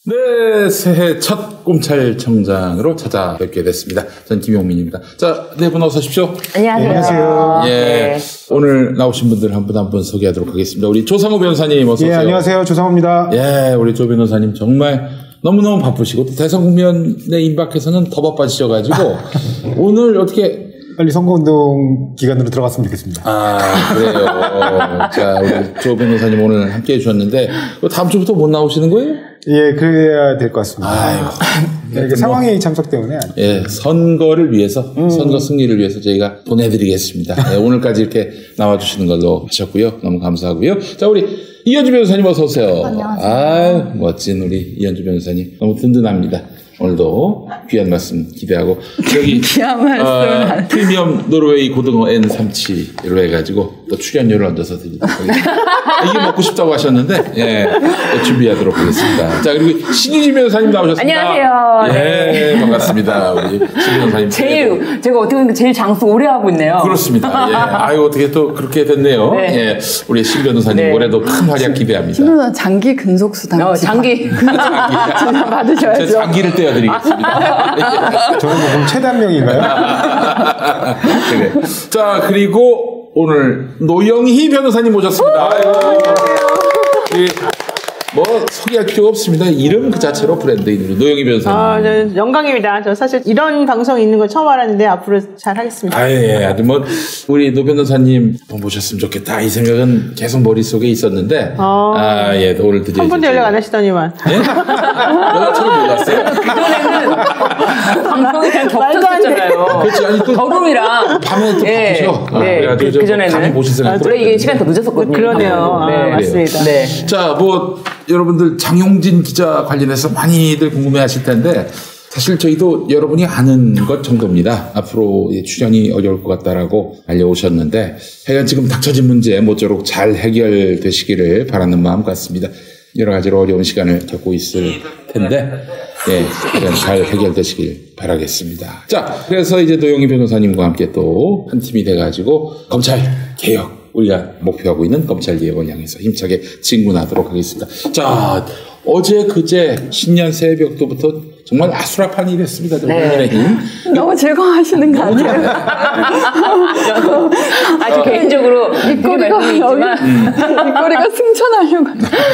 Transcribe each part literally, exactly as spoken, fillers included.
네, 새해 첫 꼼찰청장으로 찾아뵙게 됐습니다. 전 김용민입니다. 자, 네 분 어서 오십시오. 안녕하세요. 네, 안녕하세요. 예, 네. 오늘 나오신 분들 한 분 한 분 소개하도록 하겠습니다. 우리 조상우 변호사님 어서 오세요. 예, 안녕하세요. 조상우입니다. 예, 우리 조 변호사님 정말 너무너무 바쁘시고 또 대선 국면에 임박해서는 더 바빠지셔가지고 오늘 어떻게 빨리 선거운동 기간으로 들어갔으면 좋겠습니다. 아, 그래요. 자, 우리 조 변호사님 오늘 함께 해주셨는데 다음 주부터 못 나오시는 거예요? 예, 그래야 될 것 같습니다. 아이고. 이게 상황의 참석 때문에. 예, 선거를 위해서, 음. 선거 승리를 위해서 저희가 보내드리겠습니다. 예, 오늘까지 이렇게 나와주시는 걸로 하셨고요. 너무 감사하고요. 자, 우리 이현주 변호사님 어서 오세요. 안녕하세요. 아, 멋진 우리 이현주 변호사님 너무 든든합니다. 오늘도 귀한 말씀 기대하고 여기 귀한 말씀 어, 프리미엄 노르웨이 고등어 엔 삼치로 해가지고 또 출연료를 얹어서 드리도록 하겠습니다. 이게 먹고 싶다고 하셨는데 예, 준비하도록 하겠습니다. 자, 그리고 신유진 변호사님 나오셨습니다. 안녕하세요. 예, 네. 반갑습니다. 우리 신 변호사님. 제일 제가 어떻게 보면 제일 장수 오래 하고 있네요. 그렇습니다. 예. 아유, 어떻게 또 그렇게 됐네요. 네. 예, 우리 신 변호사님 네. 올해도 큰 활약 기대합니다. 신 변호사 장기 근속수 당직 어, 장기 전화 받으셔야죠. 제가 장기를 떼어드리겠습니다. 저는 뭐 그럼 최대 한 명인가요? 그래. 자, 그리고 오늘 노영희 변호사님 모셨습니다. 아이고. 예, 뭐 소개할 필요가 없습니다. 이름 그 자체로 브랜드인 우리 노영희 변호사님. 아, 저 영광입니다. 저 사실 이런 방송이 있는 걸 처음 알았는데 앞으로 잘 하겠습니다. 아, 예, 아주 뭐 우리 노 변호사님 한번 모셨으면 좋겠다 이 생각은 계속 머릿속에 있었는데 어... 아, 예, 오늘 드디어 한 번도 연락 안 하시더니만. 예? 연락처를 몰랐어요? 그전에는 방송이 그냥 겹쳤었잖아요. 그렇지, 아니 또 더룸이랑 밤에 또 예, 바쁘죠. 아, 네, 그래가지고 그, 그 전에는 감히 모실 생각 원래 이게 시간 더 늦었었거든요. 그러네요. 네, 아, 맞습니다. 네. 자, 뭐 여러분들 장용진 기자 관련해서 많이들 궁금해하실 텐데 사실 저희도 여러분이 아는 것 정도입니다. 앞으로 출연이 어려울 것 같다라고 알려오셨는데 하여간 지금 닥쳐진 문제 모쪼록 잘 해결되시기를 바라는 마음 같습니다. 여러 가지로 어려운 시간을 겪고 있을 텐데 예, 잘 해결되시길 바라겠습니다. 자, 그래서 이제 노영희 변호사님과 함께 또 한 팀이 돼가지고 검찰 개혁 우리가 목표하고 있는 검찰 개혁을 향해서 힘차게 진군하도록 하겠습니다. 자, 어제 그제 신년 새벽부터 정말 아수라판이 됐습니다. 네. 너무 즐거워하시는 거 아니에요? 아주 개인적으로 입꼬리가 있지만 입꼬리가 승천하려고.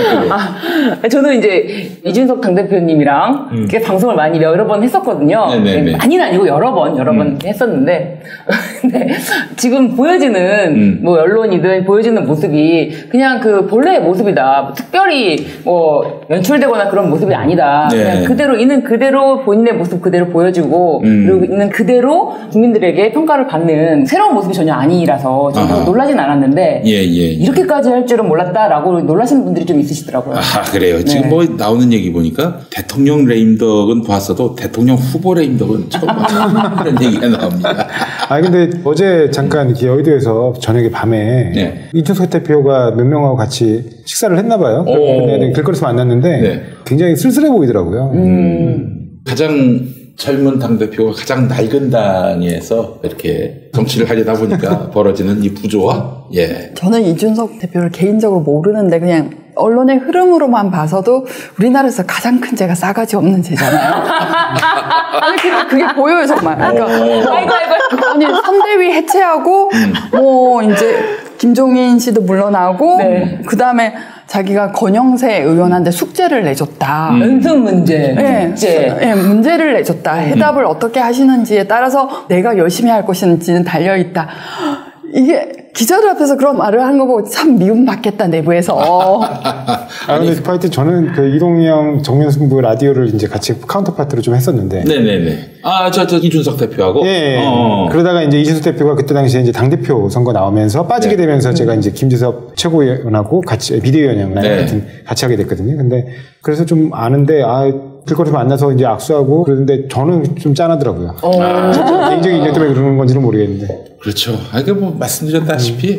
아, 저는 이제 이준석 당대표님이랑 음. 방송을 많이 여러 번 했었거든요. 네네네. 많이는 아니고 여러 번 여러 번 음. 했었는데 근데 지금 보여지는 음. 뭐 언론이든 보여지는 모습이 그냥 그 본래의 모습이다. 뭐 특별히 뭐 연출되거나 그런 모습이 아니다. 네. 그냥 그대로 있는 그대로 본인의 모습 그대로 보여주고 음. 그리고 있는 그대로 국민들에게 평가를 받는 새로운 모습이 전혀 아니라서 저도 놀라진 않았는데 예, 예, 예. 이렇게까지 할 줄은 몰랐다라고 놀라시는 분들이 좀 있으시더라고요. 아, 그래요. 지금 네. 뭐 나오는 얘기 보니까 대통령 레임덕은 봤어도 대통령 후보 레임덕은 처음 봤다. 그런 얘기가 나옵니다. 아, 근데 어제 잠깐 여의도에서 저녁에 밤에 네. 이준석 대표가 몇 명하고 같이 식사를 했나 봐요. 근데 길거리에서 만났는데 네. 굉장히 쓸쓸해 보이더라고요. 음. 가장 젊은 당대표가 가장 낡은 당에서 이렇게 정치를 하려다 보니까 벌어지는 이 구조와 예. 저는 이준석 대표를 개인적으로 모르는데 그냥 언론의 흐름으로만 봐서도 우리나라에서 가장 큰 죄가 싸가지 없는 죄잖아요. 아니 그게, 그게 보여요 정말. 그러니까 아이고 아이고 아니 선대위 해체하고 음. 뭐 이제 김종인 씨도 물러나고 네. 그 다음에 자기가 권영세 의원한테 숙제를 내줬다. 음. 연습 문제, 네, 숙제. 네, 문제를 내줬다. 해답을 음. 어떻게 하시는지에 따라서 내가 열심히 할 것인지는 달려있다. 이게 기자들 앞에서 그런 말을 하는 거 보고 참 미움받겠다 내부에서. 아, 근데 하여튼 저는 그 이동영 정면승부 라디오를 이제 같이 카운터파트로 좀 했었는데. 네네네. 아, 저, 저 이준석 대표하고. 예. 어. 그러다가 이제 이준석 대표가 그때 당시에 이제 당대표 선거 나오면서 빠지게 네. 되면서 제가 이제 김지섭 최고위원하고 같이 비대위원장을 네. 같이 하게 됐거든요. 근데 그래서 좀 아는데, 아, 길거리에서 만나서 이제 악수하고 그러는데 저는 좀 짠하더라고요. 아. 개인적인 인연 때문에 그러는 건지는 모르겠는데. 그렇죠. 아, 그 뭐 말씀드렸다시피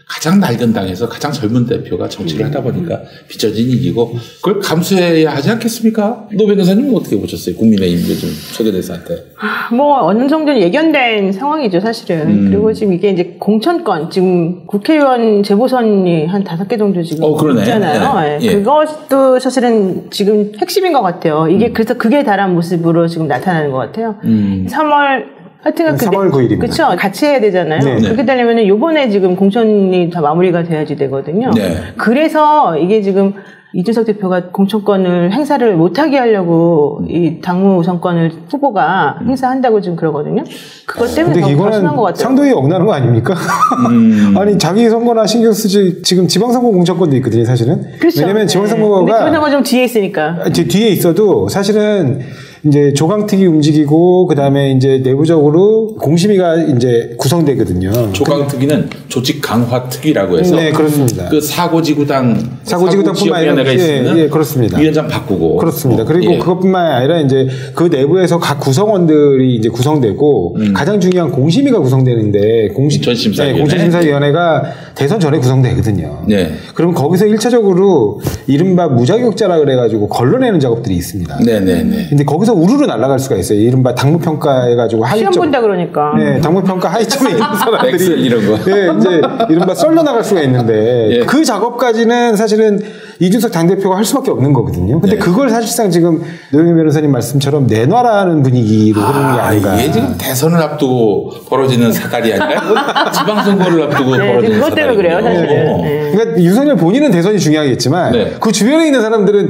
가장 낡은 당에서 가장 젊은 대표가 정치를 하다 보니까 빚어진 일이고 그걸 감수해야 하지 않겠습니까? 노 변호사님은 어떻게 보셨어요? 국민의힘 요즘 최근에서한테. 뭐 어느 정도는 예견된 상황이죠, 사실은. 음. 그리고 지금 이게 이제 공천권 지금 국회의원 재보선이 한 다섯 개 정도 지금 어, 있잖아요. 네. 예. 그것도 사실은 지금 핵심인 것 같아요. 이게 음. 그래서 극에 달한 모습으로 지금 나타나는 것 같아요. 음. 삼월 하여튼 삼월 구일입니다. 그렇죠. 같이 해야 되잖아요. 네. 그렇게 되려면 요번에 지금 공천이 다 마무리가 돼야지 되거든요. 네. 그래서 이게 지금 이준석 대표가 공천권을 행사를 못하게 하려고 이 당무 우선권을 후보가 행사한다고 지금 그러거든요. 그것 때문에 더, 더 심한 것 같아요. 상도에 어긋나는 거 아닙니까? 음. 아니 자기 선거나 신경 쓰지 지금 지방선거 공천권도 있거든요, 사실은. 그렇죠. 왜냐면 지방선거가 네. 지방선거 좀 뒤에 있으니까. 뒤에 있어도 사실은 이제 조강특위 움직이고 그다음에 이제 내부적으로 공심위가 이제 구성되거든요. 조강특위는 조직 강화 특위라고 해서 네, 그렇습니다. 그 사고지구당 사고지구당뿐만 아니라 있으면 예, 예, 그렇습니다. 위원장 바꾸고 그렇습니다. 어, 그리고 예. 그것뿐만 아니라 이제 그 내부에서 각 구성원들이 이제 구성되고 음. 가장 중요한 공심위가 구성되는데 공심 전심사위원회 네, 공천심사위원회가 대선 전에 구성되거든요. 네. 그럼 거기서 일차적으로 이른바 무자격자라 그래가지고 걸러내는 작업들이 있습니다. 네네네. 네. 근데 거기서 우르르 날아갈 수가 있어요. 이른바 당무평가해가지고 하이점. 시험 본다 그러니까. 네, 당무평가 하이점에 있는 사람들이. 엑셀 이런 거. 네, 이제 이른바 썰려 나갈 수가 있는데 예. 그 작업까지는 사실은 이준석 당대표가 할 수밖에 없는 거거든요. 근데 네. 그걸 사실상 지금 노영희 변호사님 말씀처럼 내놔라는 분위기로 흐르는 게 아, 아닌가. 이게 지금 대선을 앞두고 벌어지는 사달이 아니라 지방선거를 앞두고 네, 벌어지는 그것 때문에 그래요, 사실은. 네. 그러니까 윤석열 본인은 대선이 중요하겠지만 네. 그 주변에 있는 사람들은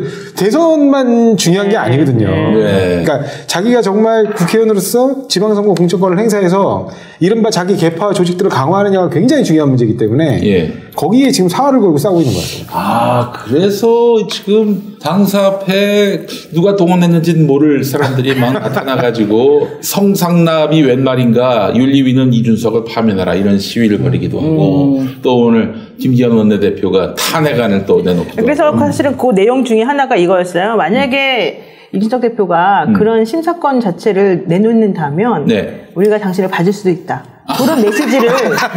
대선만 중요한 게 아니거든요. 네. 그러니까 자기가 정말 국회의원으로서 지방선거 공천권을 행사해서 이른바 자기 개파 조직들을 강화하느냐가 굉장히 중요한 문제이기 때문에 예. 거기에 지금 사활을 걸고 싸우고 있는 것 같아요. 아, 그래서 지금 당사 앞에 누가 동원했는지는 모를 사람들이 막 나타나가지고 성상납이 웬 말인가 윤리위는 이준석을 파면하라 이런 시위를 벌이기도 하고 음. 또 오늘 김기현 원내대표가 탄핵안을 또 내놓기도 그래서 하고. 사실은 그 내용 중에 하나가 이거였어요. 만약에 음. 이준석 대표가 음. 그런 심사권 자체를 내놓는다면 네. 우리가 당신을 봐줄 수도 있다. 그런 메시지를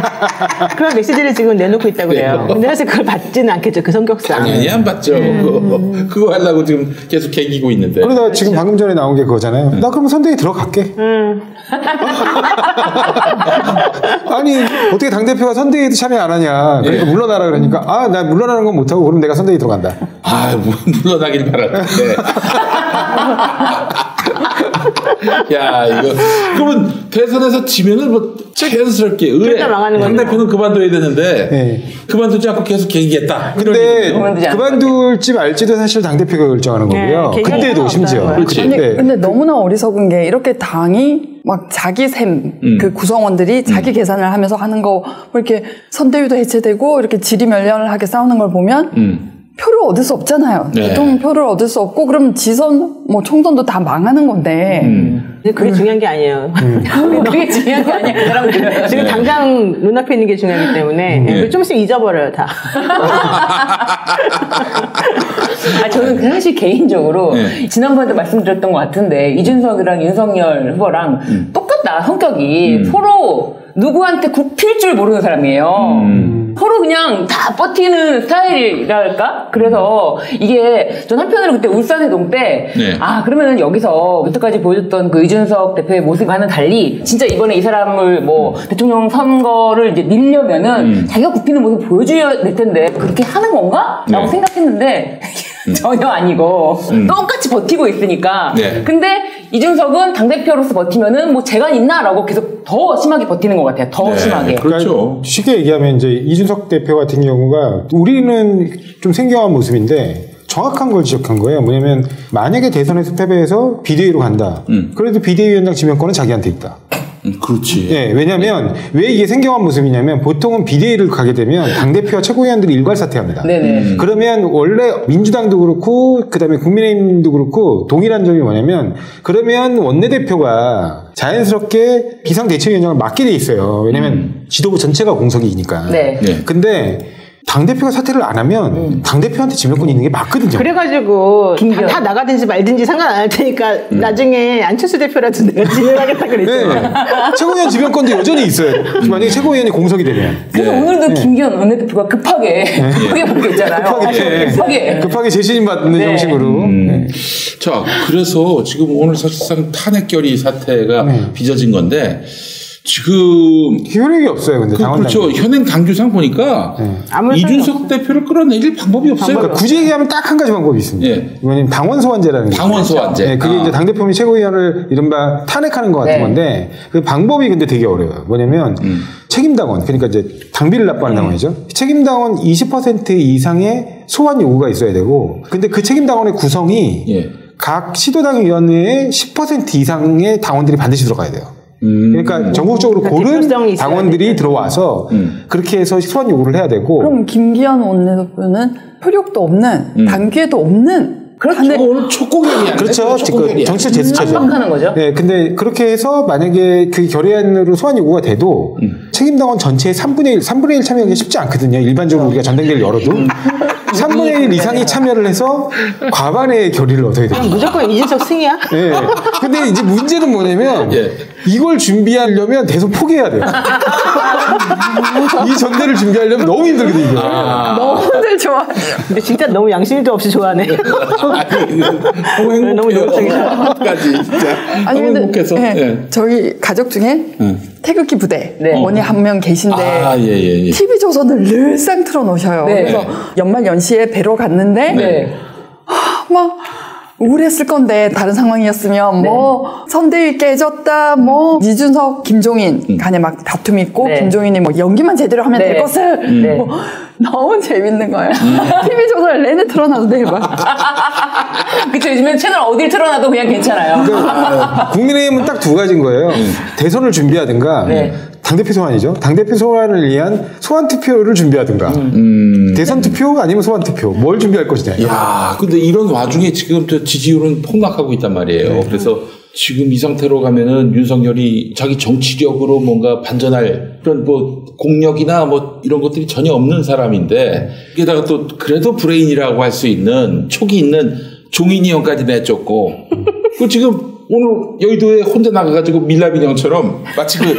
그런 메시지를 지금 내놓고 있다고 그래요. 근데 사실 그걸 받지는 않겠죠. 그 성격상. 당연히 안 받죠. 음. 그거, 그거 하려고 지금 계속 개기고 있는데. 그러다 그렇죠. 지금 방금 전에 나온 게 그거잖아요. 음. 나 그러면 선대위 들어갈게. 음. 아니 어떻게 당대표가 선대위도 참여 안 하냐. 그러니까 예. 물러나라 그러니까 아, 나 물러나는 건 못하고 그럼 내가 선대위 들어간다. 아, 물러나길 바랐는데. 야, 이거. 그러면 대선에서 지면은 뭐 자연스럽게 의뢰. 당대표는 그만둬야 되는데 네. 그만두지 않고 계속 계기했다. 근데 그만둘지 말지도 사실 당대표가 결정하는 거고요. 네, 그때도 심지어. 그렇지. 아니, 네. 근데 너무나 어리석은 게 이렇게 당이 막 자기 셈, 음. 그 구성원들이 자기 음. 계산을 하면서 하는 거, 뭐 이렇게 선대위도 해체되고 이렇게 지리멸렬하게 싸우는 걸 보면 음. 표를 얻을 수 없잖아요. 네. 대통령 표를 얻을 수 없고 그럼 지선, 뭐 총선도 다 망하는 건데. 음. 근데 그게 음. 중요한 게 아니에요. 음. 그게 중요한 게 아니야. 그 사람들은. 지금 네. 당장 눈앞에 있는 게 중요하기 때문에 네. 좀 있으면 잊어버려요, 다. 아, 저는 그 사실 개인적으로 네. 지난번에도 말씀드렸던 것 같은데 이준석이랑 윤석열 후보랑 음. 똑같다, 성격이. 음. 서로 누구한테 굽힐 줄 모르는 사람이에요. 음. 서로 그냥 다 버티는 스타일이랄까? 그래서 이게 전 한편으로 그때 울산회동 때 네. 아 그러면은 여기서 여태까지 보여줬던 그 이준석 대표의 모습과는 달리 진짜 이번에 이 사람을 뭐 음. 대통령 선거를 이제 밀려면은 음. 자기가 굽히는 모습 보여줘야 될 텐데 그렇게 하는 건가? 라고 네. 생각했는데 음. 전혀 아니고 음. 똑같이 버티고 있으니까 네. 근데 이준석은 당대표로서 버티면은 뭐 재간 있나라고 계속 더 심하게 버티는 것 같아요. 더 네. 심하게. 그렇죠. 그러니까 쉽게 얘기하면 이제 이준석 대표 같은 경우가 우리는 좀 생경한 모습인데 정확한 걸 지적한 거예요. 뭐냐면 만약에 대선에서 패배해서 비대위로 간다. 음. 그래도 비대위원장 지명권은 자기한테 있다. 음, 그렇지. 예, 왜냐면 왜 이게 생경한 모습이냐면 보통은 비대위를 가게 되면 당대표와 최고위원들이 일괄 사퇴합니다. 네네. 그러면 원래 민주당도 그렇고 그다음에 국민의힘도 그렇고 동일한 점이 뭐냐면 그러면 원내대표가 자연스럽게 비상대책위원장을 맡게 돼 있어요. 왜냐면 음. 지도부 전체가 공석이니까. 네. 네. 근데 당대표가 사퇴를 안 하면 음. 당대표한테 지명권이 있는 게 맞거든요. 그래가지고 다, 다 나가든지 말든지 상관 안 할 테니까 음. 나중에 안철수 대표라도 내가 지명하겠다 그랬죠. 네. 최고위원 지명권도 여전히 있어요. 만약에 최고위원이 공석이 되면. 그래서 네. 오늘도 네. 김기현 원내대표가 급하게 네. 급하게 보겠잖아요. 급하게, 네. 급하게. 급하게 재신임 받는 네. 형식으로. 음. 네. 자, 그래서 지금 오늘 사실상 탄핵결의 사태가 네. 빚어진 건데 지금 효력이 없어요. 근데 그, 그렇죠. 현행 당규상 보니까 네. 이준석 대표를 끌어내릴 방법이 없어요. 그러니까 굳이 얘기하면 딱 한 가지 방법이 있습니다. 네. 이거는 당원 소환제라는 게 당원 소환제. 네, 그게 아. 이제 당대표 및 최고위원을 이른바 탄핵하는 것 같은 네. 건데 그 방법이 근데 되게 어려워요. 뭐냐면 음. 책임당원, 그러니까 이제 당비를 납부하는 음. 당원이죠. 책임당원 이십 퍼센트 이상의 소환 요구가 있어야 되고, 근데 그 책임당원의 구성이 예. 각 시도당위원회의 십 퍼센트 이상의 당원들이 반드시 들어가야 돼요. 음. 그러니까 전국적으로 그러니까 고른 당원들이 들어와서 음. 그렇게 해서 소환 요구를 해야 되고. 그럼 김기현 원내대표는 표력도 없는 음. 당규에도 없는. 그렇죠. 오늘 촉공결이야. 그렇죠. 그 정치 제스처죠. 압박하는 거죠. 네, 근데 그렇게 해서 만약에 그 결의안으로 소환 요구가 돼도 음. 책임당원 전체의 삼분의 일, 삼분의 일 참여하기가 쉽지 않거든요. 일반적으로 우리가 전당대회를 열어도. 삼분의 일 이상이 참여를 해서 과반의 결의를 얻어야 돼요. 무조건 이준석 승이야? 네. 근데 이제 문제는 뭐냐면 예. 이걸 준비하려면 대선 포기해야 돼요. 이 전대를 준비하려면 너무 힘들거든요. 이게. 아. 너무들 좋아해요. 근데 진짜 너무 양심도 없이 좋아하네. 너무 행복해요. 너무 행복까지 진짜. 아니 근데 행복해서. 네. 네. 저희 가족 중에 네. 태극기 부대 네. 원이 한 명 계신데 아, 예, 예, 예. 티비조선을 늘상 틀어놓으셔요. 네. 그래서 연말 연시에 뵈러 갔는데 네. 하, 막 우울했을 건데 다른 상황이었으면 네. 뭐 선대위 깨졌다 뭐 이준석 김종인 음. 간에 막 다툼이 있고 네. 김종인이 뭐 연기만 제대로 하면 네. 될 것을 음. 뭐 너무 재밌는 거예요. 음. 티비조선을 내내 틀어놔도 돼 막. 그쵸, 요즘엔 채널 어딜 틀어놔도 그냥 괜찮아요. 그러니까 국민의힘은 딱 두 가지인 거예요. 음. 대선을 준비하든가 네. 당대표 소환이죠. 당대표 소환을 위한 소환 투표를 준비하든가. 음. 대선 투표 아니면 소환 투표. 뭘 준비할 것이냐. 야, 근데 이런 와중에 지금 또 지지율은 폭락하고 있단 말이에요. 네. 그래서 지금 이 상태로 가면은 윤석열이 자기 정치력으로 뭔가 반전할 그런 뭐 공력이나 뭐 이런 것들이 전혀 없는 사람인데 게다가 또 그래도 브레인이라고 할 수 있는 촉이 있는 종인이 형까지 내쫓고 그 지금 오늘 여의도에 혼자 나가가지고 밀랍 인형처럼 마치 그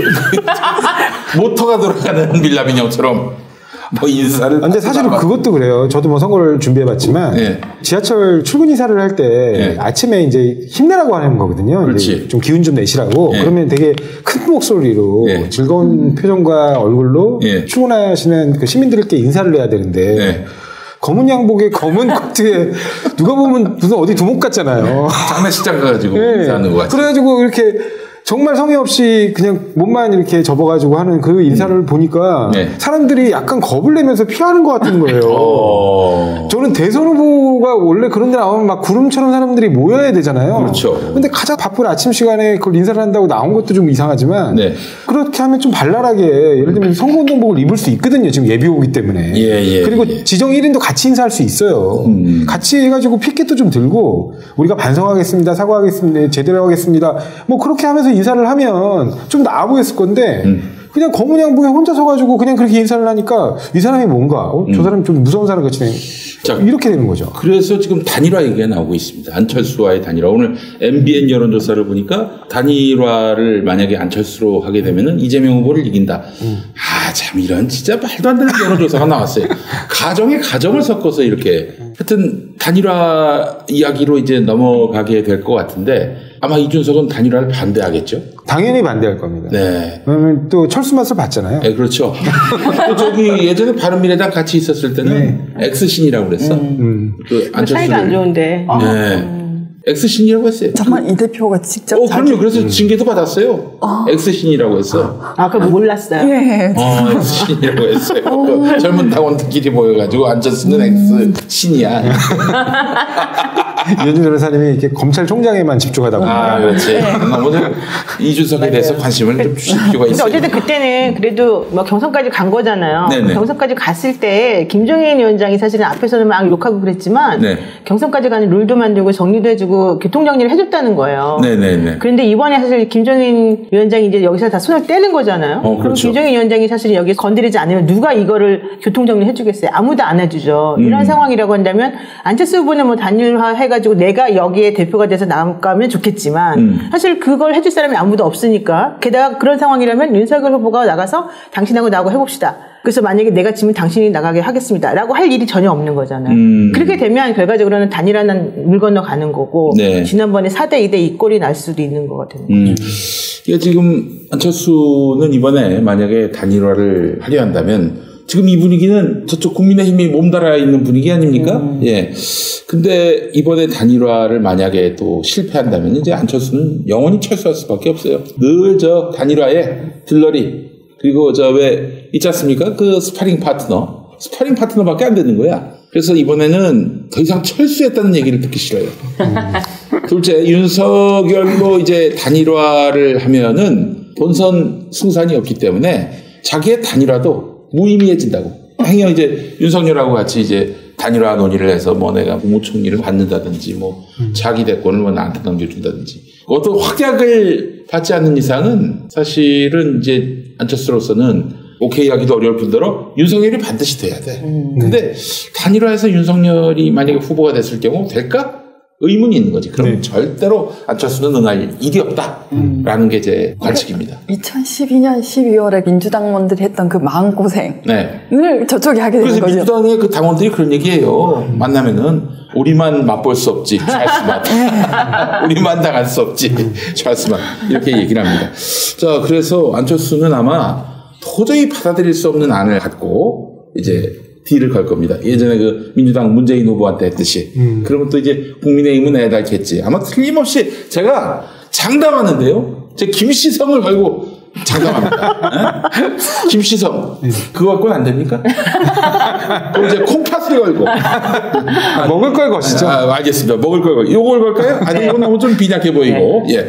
모터가 돌아가는 밀랍 인형처럼 뭐 인사를. 근데 사실은 그것도 그래요. 저도 뭐 선거를 준비해봤지만 네. 지하철 출근 인사를 할 때 네. 아침에 이제 힘내라고 하는 거거든요. 그렇지. 좀 기운 좀 내시라고. 네. 그러면 되게 큰 목소리로 네. 즐거운 표정과 얼굴로 네. 출근하시는 그 시민들께 인사를 해야 되는데. 네. 검은 양복에 검은 코트에 누가 보면 무슨 어디 두목 같잖아요. 장례식장 가가지고 네. 인사하는 거 같아요. 그래가지고 이렇게 정말 성의 없이 그냥 몸만 이렇게 접어가지고 하는 그 인사를 음. 보니까 네. 사람들이 약간 겁을 내면서 피하는 것 같은 거예요. 어... 저는 대선 후보가 원래 그런 데 나오면 막 구름처럼 사람들이 모여야 되잖아요. 그렇죠. 근데 가장 바쁜 아침 시간에 그걸 인사를 한다고 나온 것도 좀 이상하지만 네. 그렇게 하면 좀 발랄하게 예를 들면 선거운동복을 입을 수 있거든요. 지금 예비후보기 때문에. 예, 예, 그리고 예. 지정 일 인도 같이 인사할 수 있어요. 음. 같이 해가지고 피켓도 좀 들고 우리가 반성하겠습니다. 사과하겠습니다. 제대로 하겠습니다. 뭐 그렇게 하면서 인사를 하면 좀 나아 보였을 건데 음. 그냥 검은 양복에 혼자 서가지고 그냥 그렇게 인사를 하니까 이 사람이 뭔가 어? 음. 저 사람이 좀 무서운 사람 같이 자, 이렇게 되는 거죠. 그래서 지금 단일화 얘기가 나오고 있습니다. 안철수와의 단일화. 오늘 엠비엔 여론조사를 보니까 단일화를 만약에 안철수로 하게 되면은 이재명 후보를 이긴다. 음. 아, 참 이런 진짜 말도 안 되는 여론조사가 나왔어요. 가정에 가정을 섞어서 이렇게 하여튼 단일화 이야기로 이제 넘어가게 될 것 같은데 아마 이준석은 단일화를 반대하겠죠? 당연히 반대할 겁니다. 네. 왜냐면 또 철수 맛을 봤잖아요. 네, 그렇죠. 또 저기 예전에 바른미래당 같이 있었을 때는 네. 엑스신이라고 그랬어. 음. 음. 그 안철수를. 사이가 안 좋은데. 네. 음. 엑스신이라고 했어요. 정말 이 대표가 직접. 어, 그럼요. 그래서 음. 징계도 받았어요. 어. 엑스신이라고 했어. 아, 그거 몰랐어요. 예. 어, 엑스신이라고 했어요. 어. 젊은 당원들끼리 모여가지고 안철수는 음. 엑스신이야. 이현준 변호사님이 이렇게 검찰총장에만 집중하다 보니까. 아, 그렇지. 오늘 이준석에 대해서 관심을 좀 주실 필요가 있어요. 어쨌든 그때는 그래도 뭐 경선까지 간 거잖아요. 경선까지 갔을 때 김종인 위원장이 사실은 앞에서는 막 욕하고 그랬지만 네. 경선까지 가는 룰도 만들고 정리도 해주고 교통정리를 해줬다는 거예요. 네네네. 그런데 이번에 사실 김종인 위원장이 이제 여기서 다 손을 떼는 거잖아요. 어, 그렇죠. 그럼 김종인 위원장이 사실 여기 건드리지 않으면 누가 이거를 교통정리 해주겠어요? 아무도 안 해주죠. 음. 이런 상황이라고 한다면 안철수 후보는 뭐 단일화 해가지고 내가 여기에 대표가 돼서 나가면 좋겠지만 음. 사실 그걸 해줄 사람이 아무도 없으니까 게다가 그런 상황이라면 윤석열 후보가 나가서 당신하고 나하고 해봅시다. 그래서 만약에 내가 지면 당신이 나가게 하겠습니다. 라고 할 일이 전혀 없는 거잖아요. 음. 그렇게 되면 결과적으로는 단일화는 물 건너가는 거고 네. 지난번에 사 대 이 대 이 꼴이 날 수도 있는 거거든요. 음. 그러니까 지금 안철수는 이번에 만약에 단일화를 하려 한다면 지금 이 분위기는 저쪽 국민의힘이 몸달아 있는 분위기 아닙니까? 음. 예. 근데 이번에 단일화를 만약에 또 실패한다면 이제 안철수는 영원히 철수할 수밖에 없어요. 늘 저 단일화에 들러리 그리고 저 왜 있지 않습니까? 그 스파링 파트너. 스파링 파트너밖에 안 되는 거야. 그래서 이번에는 더 이상 철수했다는 얘기를 듣기 싫어요. 음. 둘째, 윤석열로 이제 단일화를 하면은 본선 승산이 없기 때문에 자기의 단일화도 무의미해진다고. 행여 이제 윤석열하고 같이 이제 단일화 논의를 해서 뭐 내가 국무총리를 받는다든지 뭐 음. 자기 대권을 뭐 나한테 넘겨준다든지 어떤 확약을 받지 않는 이상은 사실은 이제 안철수로서는 오케이 하기도 어려울 뿐더러 윤석열이 반드시 돼야 돼. 음. 근데 단일화해서 윤석열이 만약에 후보가 됐을 경우 될까? 의문이 있는 거지. 그럼 네. 절대로 안철수는 응할 일이 없다라는 음. 게 제 관측입니다. 이천십이 년 십이월에 민주당 의원들이 했던 그 마음고생을 네. 저쪽이 하게 되는 거죠. 그래서 민주당의 그 당원들이 그런 얘기해요. 음. 만나면은 우리만 맛볼 수 없지. 찰스맛. 우리만 당할 수 없지. 찰스맛. 이렇게 얘기를 합니다. 자, 그래서 안철수는 아마 도저히 받아들일 수 없는 안을 갖고 이제 딜을 걸 겁니다. 예전에 그 민주당 문재인 후보한테 했듯이. 음. 그러면 또 이제 국민의힘은 애달겠지. 아마 틀림없이 제가 장담하는데요. 제 김시성을 걸고 장담합니다. 김시성. 그거 갖고는 안 됩니까? 그럼 이제 콩팥을 걸고. 아, 먹을 걸 것이죠. 아, 알겠습니다. 먹을 걸 걸고. 요걸 걸까요? 아니, 이건 너무 좀 빈약해 보이고. 예.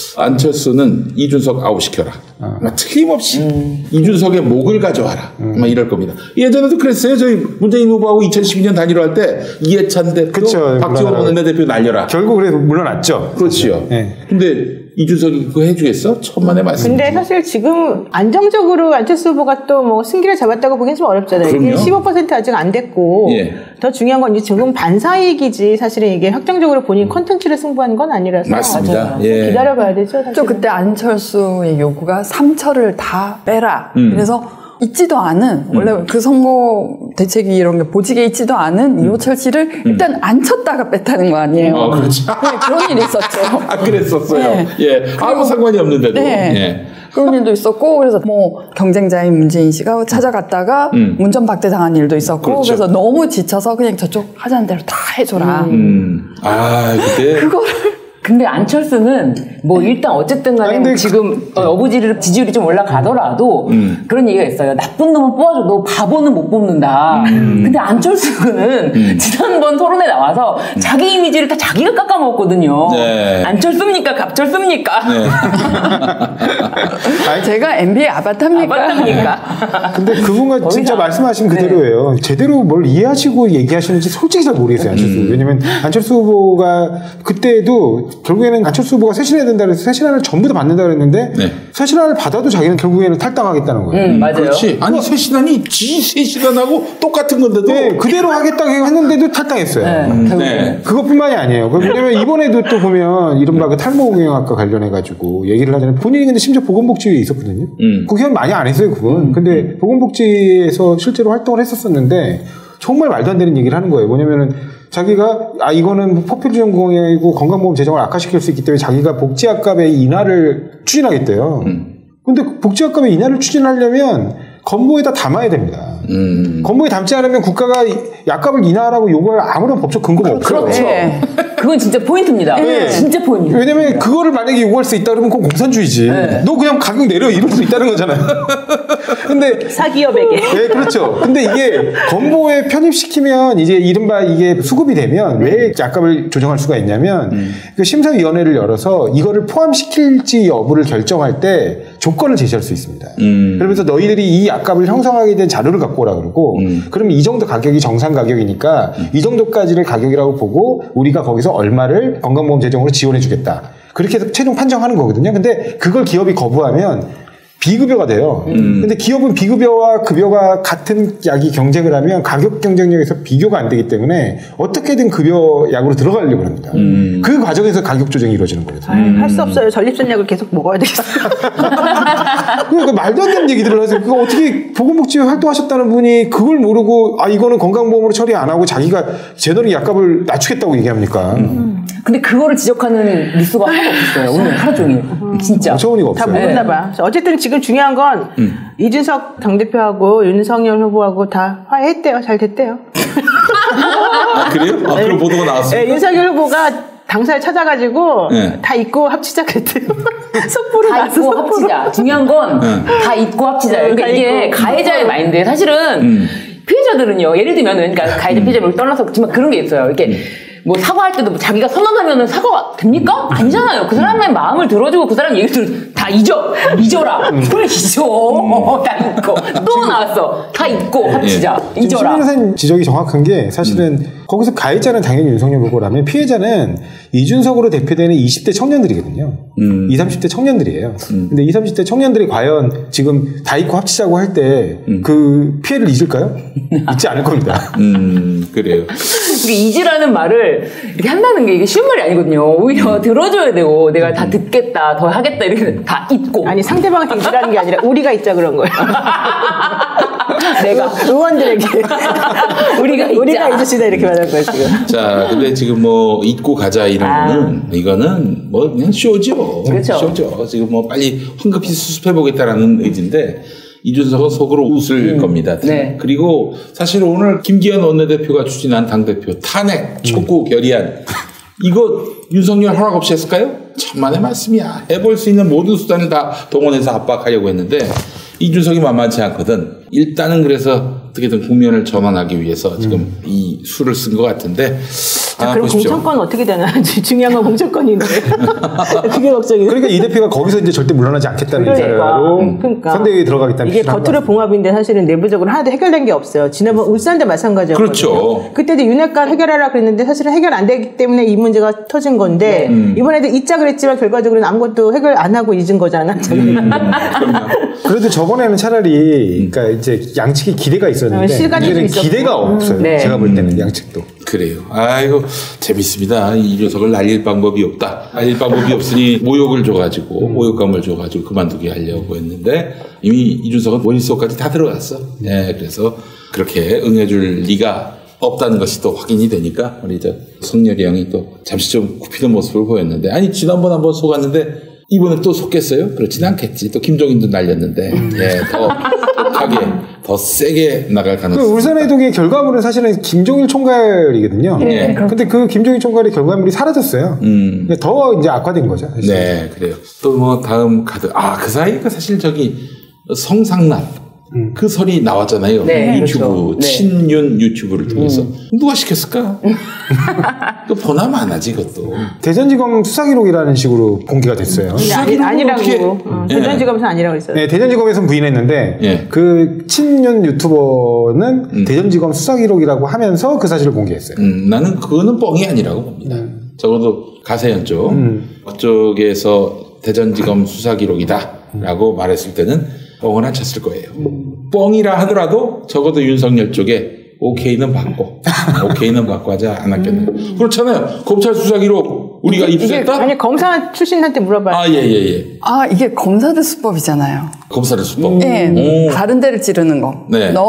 안철수는 이준석 아웃시켜라. 아. 틀림없이 음. 이준석의 목을 가져와라. 음. 막 이럴 겁니다. 예전에도 그랬어요. 저희 문재인 후보하고 이천십이 년 단일화할 때 이해찬 대표, 그쵸, 박지원 원내대표 날려라. 결국 그래도 물러났죠. 그렇지요. 네. 근데 이준석이 그거 해주겠어? 천만의 말씀. 근데 사실 지금 안정적으로 안철수 후보가 또 뭐 승기를 잡았다고 보기엔 좀 어렵잖아요. 그럼요. 이게 십오 퍼센트 아직 안 됐고 예. 더 중요한 건 이제 지금 반사이익이지 사실은 이게 확정적으로 본인 콘텐츠를 승부하는 건 아니라서 맞습니다. 예. 기다려봐야 되죠. 사실은. 저 그때 안철수의 요구가 삼철을 다 빼라. 음. 그래서 있지도 않은 음. 원래 그 선거 대책이 이런 게 보직에 있지도 않은 음. 이호철 씨를 음. 일단 안 쳤다가 뺐다는 거 아니에요. 어, 그렇죠. 네, 그런 일이 있었죠. 아, 그랬었어요. 네. 예, 아무 상관이 없는데도. 네. 예. 그런 일도 있었고 그래서 뭐 경쟁자인 문재인 씨가 찾아갔다가 음. 문전박대 당한 일도 있었고 그렇죠. 그래서 너무 지쳐서 그냥 저쪽 하자는 대로 다 해줘라. 음. 아, 그때 그거를. 근데 안철수는 뭐 일단 어쨌든 간에 아니, 지금 그, 어, 어부지를 지지율이 좀 올라가더라도 음. 그런 얘기가 있어요. 나쁜 놈은 뽑아줘. 너 바보는 못 뽑는다. 음. 근데 안철수는 음. 지난번 토론에 나와서 음. 자기 이미지를 다 자기가 깎아먹었거든요. 네. 안철수입니까? 갑철수입니까? 네. 아니, 제가 엠비의 아바타입니까? 아바타입니까? 근데 그분과 진짜 말씀하신 그대로예요. 네. 제대로 뭘 이해하시고 얘기하시는지 솔직히 잘 모르겠어요. 안철수. 음. 왜냐면 안철수 후보가 그때도 결국에는 안철수 후보가 쇄신해야 된다 그래서 쇄신안을 전부 다 받는다 그랬는데 네. 쇄신안을 받아도 자기는 결국에는 탈당하겠다는 거예요. 음, 맞아요. 그렇지. 아니 쇄신안이 지 쇄신안하고 똑같은 건데도 네, 그대로 하겠다고 했는데도 탈당했어요. 네, 음, 네. 그것뿐만이 아니에요. 왜냐면 이번에도 또 보면 이른바 그 탈모경영학과 관련해가지고 얘기를 하잖아요. 본인이 근데 심지어 보건복지위에 있었거든요. 음. 국회의원 많이 안 했어요, 그건. 음. 근데 보건복지에서 실제로 활동을 했었었는데 정말 말도 안 되는 얘기를 하는 거예요. 뭐냐면은 자기가 아 이거는 포퓰리즘 공약이고 건강보험 재정을 악화시킬 수 있기 때문에 자기가 복지학급의 인하를 추진하겠대요. 음. 근데 복지학급의 인하를 추진하려면 건보에다 담아야 됩니다. 음. 건보에 담지 않으면 국가가 약값을 인하하라고 요구할 아무런 법적 근거가 없어요. 그렇죠. 네. 그건 진짜 포인트입니다. 네. 진짜 포인트. 왜냐면 그거를 만약에 요구할 수 있다 그러면 그건 공산주의지. 네. 너 그냥 가격 내려 이럴 수 있다는 거잖아요. 근데 사기업에게. 네, 그렇죠. 근데 이게 건보에 편입시키면 이제 이른바 이게 수급이 되면 왜 약값을 조정할 수가 있냐면 음. 그 심사위원회를 열어서 이거를 포함시킬지 여부를 결정할 때 조건을 제시할 수 있습니다. 음. 그러면서 너희들이 이 약값을 형성하게 된 자료를 갖고 오라 그러고 음. 그러면 이 정도 가격이 정상 가격이니까 음. 이 정도까지를 가격이라고 보고 우리가 거기서 얼마를 건강보험 재정으로 지원해 주겠다. 그렇게 해서 최종 판정하는 거거든요. 근데 그걸 기업이 거부하면 비급여가 돼요. 음. 근데 기업은 비급여와 급여가 같은 약이 경쟁을 하면 가격 경쟁력에서 비교가 안 되기 때문에 어떻게든 급여 약으로 들어가려고 합니다. 음. 그 과정에서 가격 조정이 이루어지는 거거든요. 음. 할 수 없어요. 전립선 약을 계속 먹어야 되겠어요. 그러니까 말도 안 되는 얘기들을 하세요. 그거 어떻게 보건복지 활동하셨다는 분이 그걸 모르고 아 이거는 건강보험으로 처리 안 하고 자기가 제너릭 약값을 낮추겠다고 얘기합니까? 음. 근데 그거를 지적하는 뉴스가 하나도 없었어요. 오늘 하루 종일. 진짜. 어처구니가 없어요. 다 모르나 봐. 어쨌든 지금 중요한 건 음. 이준석 당대표하고 윤석열 후보하고 다 화해했대요. 잘 됐대요. 아, 그래요? 아, 그런 보도가 나왔어요. 네, 윤석열 후보가 당사를 찾아가지고 네. 다 잊고 합치자 그랬대요. 섣부로 다 잊고 합치자. 중요한 건 다 네. 잊고 합치자. 그러니까 이게 잊고. 가해자의 마인드에 사실은 음. 피해자들은요. 예를 들면은 그러니까 가해자 음. 피해자를 떠나서 그렇지만 그런 게 있어요. 이렇게 음. 뭐 사과할 때도 뭐 자기가 선언하면은 사과가 됩니까? 아니잖아요. 그 사람의 음. 마음을 들어주고 그 사람 얘기를 다 잊어. 잊어라. 음. 그래 잊어. 음. 다 잊고. 또 나왔어. 다 잊고 합치자. 예. 잊어라. 심 변호사님 지적이 정확한 게 사실은 음. 거기서 가해자는 당연히 윤석열 후보라면 피해자는 이준석으로 대표되는 이십 대 청년들이거든요. 음. 이십, 삼십 대 청년들이에요. 음. 근데 이십, 삼십 대 청년들이 과연 지금 다 잊고 합치자고 할 때 그 음. 피해를 잊을까요? 잊지 않을 겁니다. 음, 그래요. 이게 잊으라는 말을 이렇게 한다는 게 이게 쉬운 말이 아니거든요. 오히려 음. 들어줘야 되고 내가 다 듣겠다, 더 하겠다 이렇게 다 잊고. 아니 상대방한테 잊으라는 게 아니라 우리가 잊자 그런 거예요. 내가 의원들에게 우리가 잊자. 우리가 잊으시다 이렇게 말할 거예요 지금. 자, 근데 지금 뭐 잊고 가자 이런 아. 거는 이거는 뭐 그냥 쇼죠. 그렇죠. 쇼죠. 지금 뭐 빨리 황급히 수습해 보겠다라는 의지인데. 이준석은 속으로 웃을 음, 겁니다. 네. 그리고 사실 오늘 김기현 원내대표가 추진한 당대표 탄핵 촉구 결의안 이거 윤석열 허락 없이 했을까요? 천만의 말씀이야. 해볼 수 있는 모든 수단을 다 동원해서 압박하려고 했는데 이준석이 만만치 않거든. 일단은 그래서 어떻게든 국면을 전환하기 위해서 지금 음. 이 수를 쓴 것 같은데. 자, 아, 그럼 보십시오. 공천권 어떻게 되나? 중요한 건 공천권인데. 그게 걱정이네. 그러니까 이 대표가 거기서 이제 절대 물러나지 않겠다는 의사로 음. 그러니까. 선대위에 들어가겠다는 이게 겉으로 봉합인데 사실은 내부적으로 하나도 해결된 게 없어요. 지난번 울산도 마찬가지였거든요. 그렇죠. 그때도 윤핵관 해결하라 그랬는데 사실은 해결 안 되기 때문에 이 문제가 터진 건데 음. 이번에도 잊자 그랬지만 결과적으로는 아무것도 해결 안 하고 잊은 거잖아. 음. 그래도 저번에는 차라리 그러니까 이제 양측이 기대가 있었는데 이제는 기대가 없어요. 네. 제가 볼 때는 양측도. 그래요. 아이고 재밌습니다. 이준석을 날릴 방법이 없다. 날릴 방법이 없으니 모욕을 줘가지고 음. 모욕감을 줘가지고 그만두게 하려고 했는데 이미 이준석은 머릿속까지 다 들어갔어. 네, 그래서 그렇게 응해줄 리가 없다는 것이 또 확인이 되니까 우리 저 성렬이 형이 또 잠시 좀 굽히는 모습을 보였는데 아니 지난번 한번 속았는데 이번에 또 속겠어요? 그렇진 않겠지. 또 김종인도 날렸는데 예, 더 하게 더 세게 나갈 가능성이. 그 울산 해독의 결과물은 사실은 김종일 총괄이거든요. 네. 근데 그 김종일 총괄의 결과물이 사라졌어요. 음. 그러니까 더 이제 악화된 거죠. 사실. 네, 그래요. 또 뭐 다음 카드. 아, 그 사이에 그 사실 저기 성상납. 음. 그 설이 나왔잖아요. 네, 유튜브, 그렇죠. 친윤 유튜브를 통해서. 음. 누가 시켰을까? 또 보나마 안 하지, 그것도. 대전지검 수사기록이라는 식으로 공개가 됐어요. 아니, 아니라고. 어, 예. 대전지검에서는 아니라고 했어요. 네, 대전지검에서는 부인했는데, 예. 그 친윤 유튜버는 음. 대전지검 수사기록이라고 하면서 그 사실을 공개했어요. 음, 나는 그거는 뻥이 아니라고 봅니다. 음. 적어도 가세현 쪽, 음. 그쪽에서 대전지검 수사기록이다라고 음. 말했을 때는 뻥은 안 쳤을 거예요. 음. 뻥이라 하더라도 적어도 윤석열 쪽에 오케이는 받고 오케이는 받고 하지 않았겠나요? 음. 그렇잖아요. 검찰 수사기록 우리가 입수했다? 아니 검사 출신한테 물어봐요. 아, 예, 예, 예. 아, 이게 검사들 수법이잖아요. 검사들 수법? 네. 오. 다른 데를 찌르는 거. 네. 너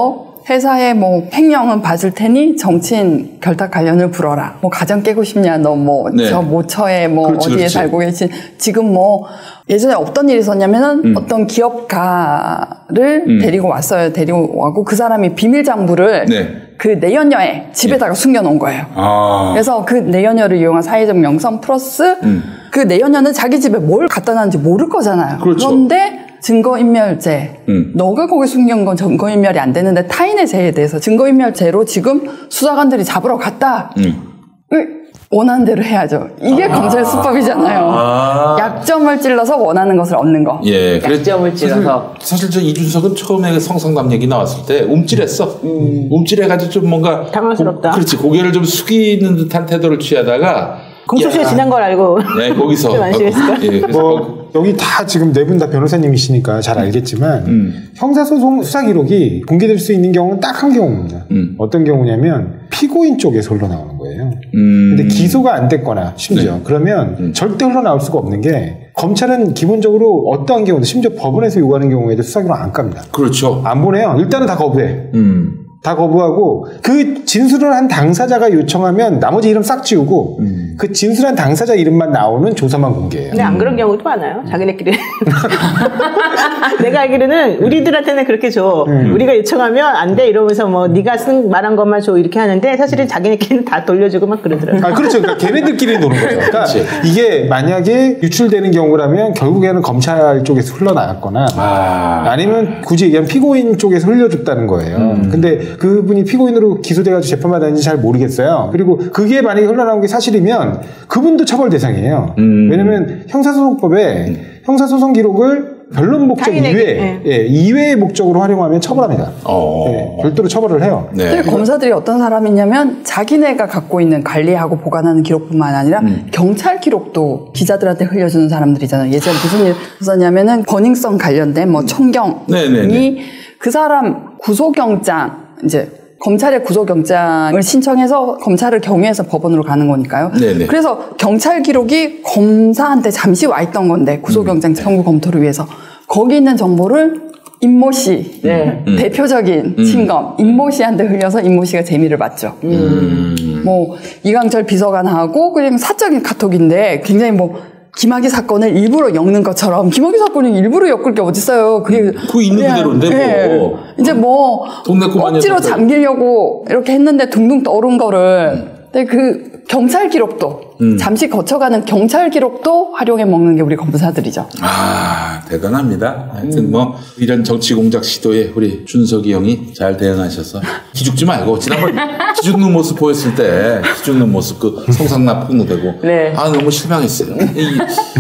회사에 뭐 횡령은 봐줄 테니 정치인 결탁 관련을 불어라. 뭐 가정 깨고 싶냐? 너 뭐 저 네. 모처에 뭐 그렇지, 어디에 그렇지. 살고 계신 지금 뭐 예전에 어떤 일이 있었냐면은 음. 어떤 기업가를 음. 데리고 왔어요. 데리고 와고 그 사람이 비밀 장부를 네. 그 내연녀의 집에다가 예. 숨겨놓은 거예요. 아. 그래서 그 내연녀를 이용한 사회적 명성 플러스 음. 그 내연녀는 자기 집에 뭘 갖다 놨는지 모를 거잖아요. 그렇죠. 그런데 증거인멸죄. 음. 너가 거기 숨긴 건 증거인멸이 안 되는데 타인의 죄에 대해서 증거인멸죄로 지금 수사관들이 잡으러 갔다. 음. 원하는 대로 해야죠. 이게 아. 검찰 수법이잖아요. 아. 약점을 찔러서 원하는 것을 얻는 거. 예, 그래- 약점을 찔러서. 사실, 사실 저 이준석은 처음에 성상남 얘기 나왔을 때 움찔했어. 음. 움찔해가지고 좀 뭔가 당황스럽다. 고, 그렇지 고개를 좀 숙이는 듯한 태도를 취하다가 공소시효 야. 지난 걸 알고 네, 거기서 좀 안심했을까? 예, 그래서 뭐 여기 다 지금 네 분 다 변호사님이시니까 잘 알겠지만 음. 형사소송 수사 기록이 공개될 수 있는 경우는 딱 한 경우입니다. 음. 어떤 경우냐면 피고인 쪽에서 흘러나오는 거예요. 음. 근데 기소가 안 됐거나 심지어 네. 그러면 음. 절대 흘러나올 수가 없는 게 검찰은 기본적으로 어떠한 경우도 심지어 법원에서 요구하는 경우에도 수사 기록 안 깝니다. 그렇죠. 안 보내요. 일단은 다 거부해. 음. 다 거부하고 그 진술을 한 당사자가 요청하면 나머지 이름 싹 지우고 음. 그 진술한 당사자 이름만 나오는 조사만 공개해요. 근데 안 그런 경우도 많아요. 자기네끼리. 내가 알기로는 우리들한테는 그렇게 줘. 음. 우리가 요청하면 안 돼 이러면서 뭐 네가 쓴 말한 것만 줘 이렇게 하는데 사실은 자기네끼리는 다 돌려주고 막 그러더라고요. 아, 그렇죠. 그러니까 걔네들끼리 노는 거죠. 그러니까 그렇지. 이게 만약에 유출되는 경우라면 결국에는 검찰 쪽에서 흘러나갔거나 아. 아니면 굳이 얘기하면 피고인 쪽에서 흘려줬다는 거예요. 음. 근데 그분이 피고인으로 기소돼가지고 재판받았는지 잘 모르겠어요. 그리고 그게 만약에 흘러나온 게 사실이면 그분도 처벌 대상이에요. 음. 왜냐면 형사소송법에 음. 형사소송 기록을 변론 목적 타인에게, 이외, 네. 예, 이외의 목적으로 활용하면 처벌합니다. 어. 예, 별도로 처벌을 해요. 네. 근데 검사들이 어떤 사람이냐면 자기네가 갖고 있는 관리하고 보관하는 기록뿐만 아니라 음. 경찰 기록도 기자들한테 흘려주는 사람들이잖아요. 예전에 무슨 일 있었냐면은 버닝썬 관련된 뭐 총경이 네네네. 그 사람 구속영장 이제 검찰의 구속영장을 신청해서 검찰을 경유해서 법원으로 가는 거니까요. 네네. 그래서 경찰 기록이 검사한테 잠시 와 있던 건데 구속영장 청구 검토를 위해서 거기 있는 정보를 임모 씨 네. 음. 대표적인 친검 임모 씨한테 흘려서 임모 씨가 재미를 봤죠. 음. 뭐 이강철 비서관하고 그냥 사적인 카톡인데 굉장히 뭐 김학의 사건을 일부러 엮는 것처럼 김학의 사건을 일부러 엮을 게 어딨어요. 그게 그거 있는 그냥, 그대로인데 뭐. 예. 이제 뭐 동네 꼬마녀 억지로 녀석들. 잠기려고 이렇게 했는데 둥둥 떠오른 거를 근데 그 경찰 기록도 음. 잠시 거쳐가는 경찰 기록도 활용해 먹는 게 우리 검사들이죠. 아, 대단합니다. 하여튼 뭐 이런 정치 공작 시도에 우리 준석이 형이 잘 대응하셔서 기죽지 말고 지난번 기죽는 모습 보였을 때 기죽는 모습 그 성상납 폭로되고 네. 아 너무 실망했어요. 이,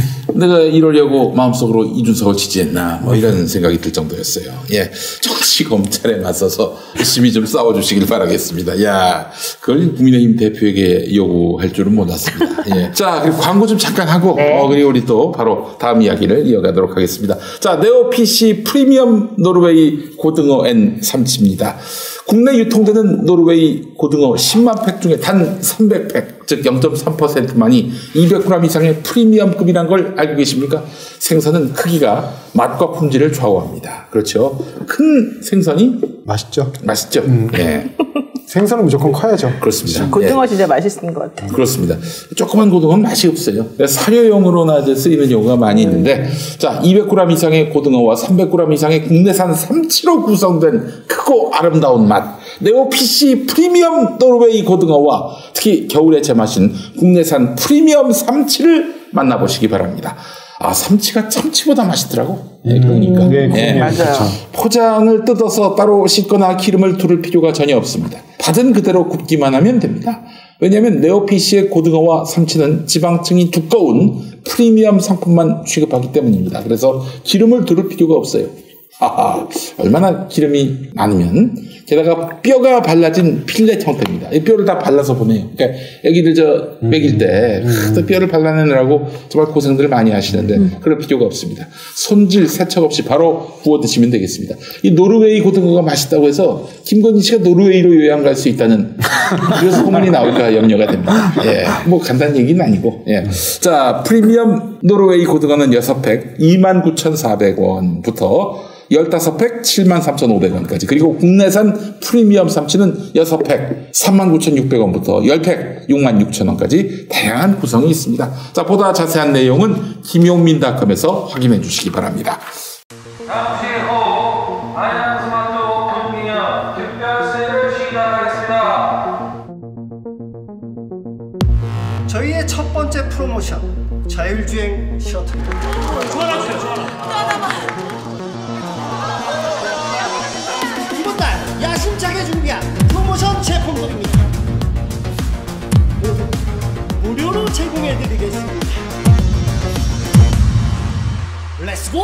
내가 이러려고 마음속으로 이준석을 지지했나 뭐 이런 생각이 들 정도였어요. 예, 정치 검찰에 맞서서 열심히 좀 싸워주시길 바라겠습니다. 야, 그걸 국민의힘 대표에게 요구할 줄은 몰랐습니다. 예, 자 그리고 광고 좀 잠깐 하고 네. 어, 그리고 우리 또 바로 다음 이야기를 이어가도록 하겠습니다. 자, 네오피시 프리미엄 노르웨이 고등어 앤 삼치입니다. 국내 유통되는 노르웨이 고등어 십만 팩 중에 단 삼백 팩, 즉 영 점 삼 퍼센트만이 이백 그램 이상의 프리미엄급이란 걸 알고 계십니까? 생선은 크기가 맛과 품질을 좌우합니다. 그렇죠. 큰 생선이 맛있죠? 맛있죠. 예, 생선은 무조건 커야죠. 그렇습니다. 고등어 예. 진짜 맛있는 것 같아요. 그렇습니다. 조그만 고등어는 맛이 없어요. 사료용으로나 이제 쓰이는 경우가 많이 있는데, 자, 이백 그램 이상의 고등어와 삼백 그램 이상의 국내산 삼치로 구성된 크고 아름다운 맛. 네오피시 프리미엄 노르웨이 고등어와 특히 겨울에 제맛인 국내산 프리미엄 삼치를 만나보시기 바랍니다. 아, 삼치가 참치보다 맛있더라고. 예, 그러니까. 네, 예. 맞아요. 맞아요. 포장을 뜯어서 따로 씻거나 기름을 두를 필요가 전혀 없습니다. 받은 그대로 굽기만 하면 됩니다. 왜냐하면 네오피시의 고등어와 삼치는 지방층이 두꺼운 프리미엄 상품만 취급하기 때문입니다. 그래서 기름을 두를 필요가 없어요. 하하, 얼마나 기름이 많으면 게다가 뼈가 발라진 필렛 형태입니다. 이 뼈를 다 발라서 보내요. 그러니까 애기들 저 먹일 때 음. 뼈를 발라내느라고 정말 고생들을 많이 하시는데 음. 그럴 필요가 없습니다. 손질, 세척 없이 바로 구워 드시면 되겠습니다. 이 노르웨이 고등어가 맛있다고 해서 김건희 씨가 노르웨이로 요양 갈 수 있다는 그래서 소문이 나올까 염려가 됩니다. 예, 뭐 간단한 얘기는 아니고. 예. 자, 프리미엄 노르웨이 고등어는 여섯 팩 이만 구천사백 원부터 십오 팩 칠만 삼천오백 원까지. 그리고 국내산 프리미엄 삼치는 육 팩 삼만 구천육백 원부터 십 팩 육만 육천 원까지 다양한 구성이 있습니다. 자, 보다 자세한 내용은 김용민닷컴에서 확인해 주시기 바랍니다. 잠시 후 안양스마트 금기념 특별세를 시작하겠습니다. 저희의 첫 번째 프로모션 자율주행 셔틀입니다. 좋아라주세요, 좋아라. 이번 달 야심차게 준비한 프로모션 제품들입니다. 모두 무료로 제공해드리겠습니다. 렛츠고!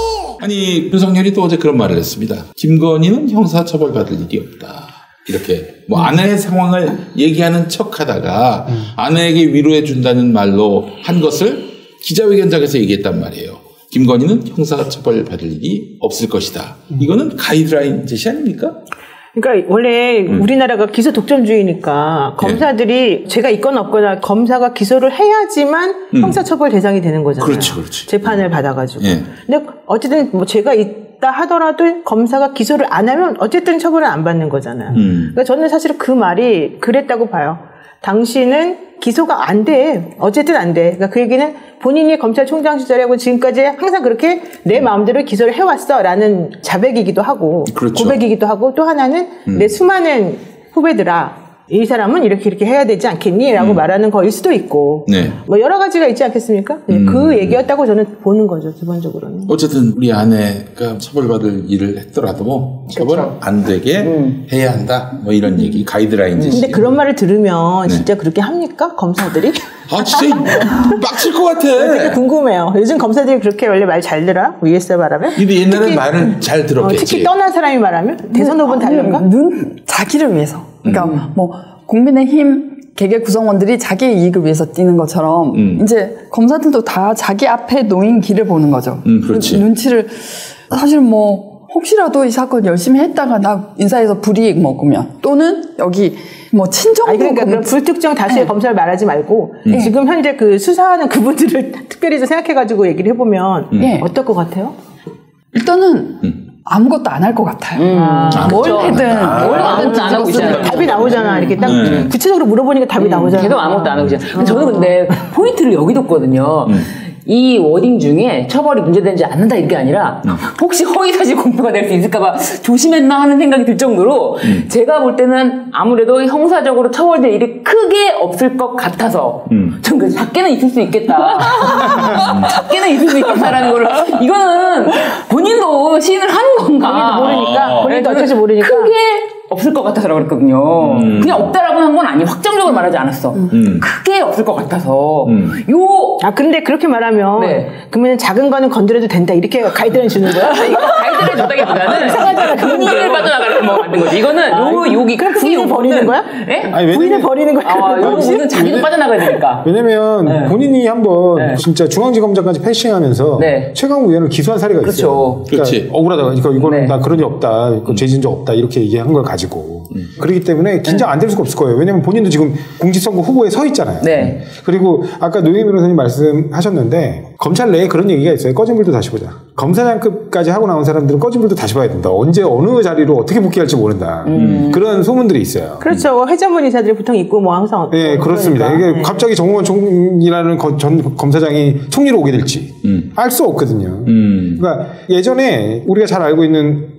아니, 윤석열이 또 어제 그런 말을 했습니다. 김건희는 형사처벌받을 일이 없다. 이렇게 뭐 아내의 상황을 얘기하는 척하다가 음. 아내에게 위로해 준다는 말로 한 것을 기자회견장에서 얘기했단 말이에요. 김건희는 형사처벌 받을 일이 없을 것이다. 음. 이거는 가이드라인 제시 아닙니까? 그러니까 원래 음. 우리나라가 기소 독점주의니까 검사들이 네. 죄가 있거나 없거나 검사가 기소를 해야지만 음. 형사처벌 대상이 되는 거잖아요. 그렇지, 그렇지. 재판을 받아가지고. 네. 근데 어쨌든 뭐 죄가 있다 하더라도 검사가 기소를 안 하면 어쨌든 처벌을 안 받는 거잖아요. 음. 그러니까 저는 사실 그 말이 그랬다고 봐요. 당신은 기소가 안 돼. 어쨌든 안 돼. 그러니까 그 얘기는 본인이 검찰총장 시절하고 지금까지 항상 그렇게 내 마음대로 기소를 해왔어. 라는 자백이기도 하고, 그렇죠. 고백이기도 하고, 또 하나는 음. 내 수많은 후배들아, 이 사람은 이렇게 이렇게 해야 되지 않겠니? 라고 음. 말하는 거일 수도 있고, 네. 뭐 여러 가지가 있지 않겠습니까? 음. 그 얘기였다고 저는 보는 거죠, 기본적으로는. 어쨌든 우리 아내가 처벌받을 일을 했더라도 처벌 그렇죠. 안 되게 음. 해야 한다. 뭐 이런 얘기, 가이드라인 제시. 근데 그런 말을 들으면 네. 진짜 그렇게 합니까? 검사들이? 아, 진짜 빡칠 것 같아. 되게 궁금해요. 요즘 검사들이 그렇게 원래 말 잘 들어요? 위에서 말하면? 근데 옛날에 말은 잘 들었겠지. 어, 특히 떠난 사람이 말하면? 대선 후보는 다른가? 눈, 자기를 위해서. 그러니까 음. 뭐 국민의힘 개개 구성원들이 자기 이익을 위해서 뛰는 것처럼 음. 이제 검사들도 다 자기 앞에 놓인 길을 보는 거죠. 음, 그렇지. 눈치를 사실 뭐 혹시라도 이 사건 열심히 했다가 나 인사에서 불이익 먹으면 또는 여기 뭐 친정부 아니 그러니까 그런 불특정 다수의 네. 검사를 말하지 말고 음. 지금 현재 그 수사하는 그분들을 특별히 생각해가지고 얘기를 해보면 음. 네. 어떨 것 같아요? 일단은 음. 아무것도 안 할 것 같아요. 음. 아, 뭘 그렇죠. 하든 아, 뭘 아무것도 안 하고 있잖아요. 답이 나오잖아. 이렇게 딱 음. 구체적으로 물어보니까 답이 음. 나오잖아. 계속 아무것도 안 하고 있잖아요. 저는 근데 포인트를 여기 뒀거든요. 음. 이 워딩 중에 처벌이 문제되지 않는다 이게 아니라 음. 혹시 허위사실 공표가 될 수 있을까봐 조심했나 하는 생각이 들 정도로 음. 제가 볼 때는 아무래도 형사적으로 처벌될 일이 크게 없을 것 같아서 음. 전 그 작게는 있을 수 있겠다. 작게는 있을 수 있겠다라는 거를 이거는 본인도 시인을 하는 건가. 본인도 모르니까. 본인도 어쩔지 모르니까. 크게 없을 것 같아서 그랬거든요. 음. 그냥 없다라고 한 건 아니 확정적으로 말하지 않았어. 음. 크게 없을 것 같아서 음. 요. 아 근데 그렇게 말하면 네. 그러면 작은 거는 건드려도 된다 이렇게 가이드라인 주는 거야? 가이드라인 줬다기보다는 상하잖아. 본인을 빠져나가는 거 만든 거지. 이거는 아, 요 여기 그럼 부인을 버리는 거야? 네? 아니, 부인을 버리는 거야? 아, 요거는 자기도 빠져나가야 되니까. 왜냐면 네. 본인이 한번 네. 진짜 중앙지검장까지 패싱하면서 네. 최강욱 의원을 기소한 사례가 그렇죠. 있어요. 그러니까 그렇지. 억울하다가 이거 이거는 네. 나 그런 일 없다, 이거 죄진 적 없다 이렇게 얘기한 걸 가지고 음. 그렇기 때문에 긴장 안 될 수가 없을 거예요. 왜냐면 본인도 지금 공직선거 후보에 서 있잖아요. 네. 그리고 아까 노영희 변호사님 말씀하셨는데 검찰 내에 그런 얘기가 있어요. 꺼진 불도 다시 보자. 검사장급까지 하고 나온 사람들은 꺼진 불도 다시 봐야 된다. 언제 어느 자리로 어떻게 복귀할지 모른다. 음. 그런 소문들이 있어요. 그렇죠. 음. 회전문 인사들이 보통 있고 뭐 항상 네, 그렇습니다. 그러니까. 이게 네. 갑자기 정홍원 총리라는 전 검사장이 총리로 오게 될지 음. 알 수 없거든요. 음. 그러니까 예전에 우리가 잘 알고 있는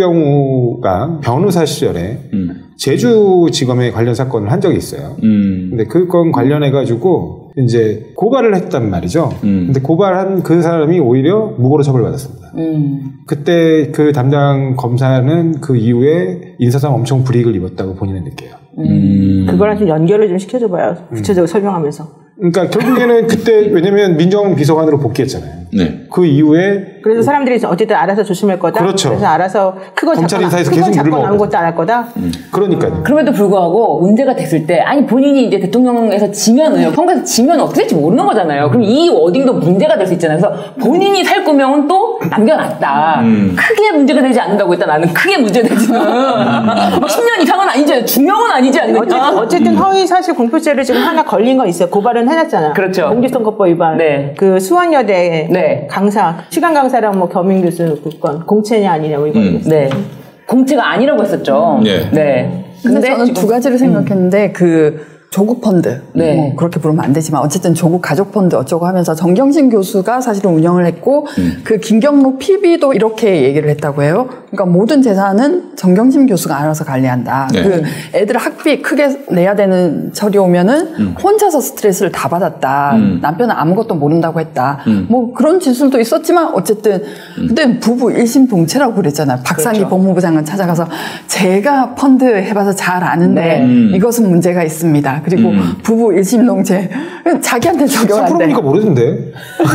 우병우가 변호사 시절에 음. 제주지검에 관련 사건을 한 적이 있어요. 음. 근데 그 건 관련해가지고 이제 고발을 했단 말이죠. 음. 근데 고발한 그 사람이 오히려 무고로 처벌받았습니다. 음. 그때 그 담당 검사는 그 이후에 인사상 엄청 불이익을 입었다고 본인은 느껴요. 음. 그거랑 좀 연결을 좀 시켜줘봐요. 구체적으로 음. 설명하면서. 그러니까 결국에는 그때 왜냐면 민정원 비서관으로 복귀했잖아요. 네. 그 이후에 그래서 사람들이 어쨌든 알아서 조심할 거다. 그렇죠. 그래서 알아서 크건 검찰 인사에서 크건 계속 잡건 아무것도 안 할 거다. 음. 그러니까요. 그럼에도 불구하고 문제가 됐을 때 아니 본인이 이제 대통령에서 지면은요. 선거에서 지면 어떻게 될지 모르는 거잖아요. 그럼 이 워딩도 문제가 될 수 있잖아요. 그래서 본인이 살 거명은 또 남겨놨다. 음. 크게 문제가 되지 않는다고 했다. 나는 크게 문제되지는 십 년 이상은 아니지. 중형은 아니지 않느냐. 어쨌든, 어쨌든 허위 사실 공표죄를 지금 하나 걸린 건 있어요. 고발은 위반을 해놨잖아. 그렇죠. 공직선거법 위반. 네. 그 수원여대 네. 강사, 시간 강사랑 뭐 겸임 교수 그건 공채냐 아니냐 뭐 이거. 음. 네. 공채가 아니라고 했었죠. 네. 네. 근데, 근데 저는 두 가지를 생각했는데 음. 그 조국 펀드, 네. 뭐 그렇게 부르면 안 되지만 어쨌든 조국 가족 펀드 어쩌고 하면서 정경심 교수가 사실은 운영을 했고 음. 그 김경록 피비도 이렇게 얘기를 했다고 해요. 그러니까 모든 재산은 정경심 교수가 알아서 관리한다. 네. 그 애들 학비 크게 내야 되는 철이 오면은 음. 혼자서 스트레스를 다 받았다. 음. 남편은 아무것도 모른다고 했다. 음. 뭐 그런 진술도 있었지만 어쨌든 음. 그때 부부 일심동체라고 그랬잖아요. 박상기 그렇죠. 법무부 장관 찾아가서 제가 펀드 해봐서 잘 아는데 네. 음. 이것은 문제가 있습니다. 그리고 음. 부부 일심동체 자기한테 적용 안 돼. 삼 프로니까 모르던데.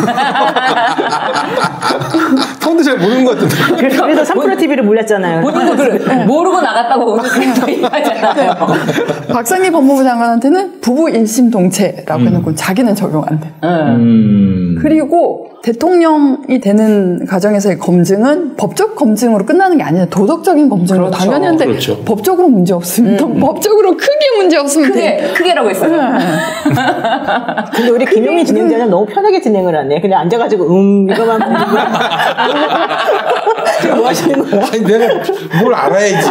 펀드 잘 모르는 것 같은데. 그래서 삼 프로 티비를 몰랐잖아요. 본인도 그래. 모르고 나갔다고 오늘 그렇게 얘기하잖아요. 박상기 법무부 장관한테는 부부 일심동체라고 음. 해놓고 자기는 적용 안 돼. 음. 그리고 대통령이 되는 과정에서의 검증은 법적 검증으로 끝나는 게 아니라 도덕적인 검증으로 그렇죠. 당연히 하는데 그렇죠. 법적으로 문제 없으면 음. 법적으로 크게 문제 없으면 크게, 크게라고 했어요. 근데 우리 김용민 진행자는 너무 편하게 진행을 하네. 그냥 앉아가지고 음 이거만 보고 지금 뭐 하시는 거야? 아니 내가 뭘 알아야지.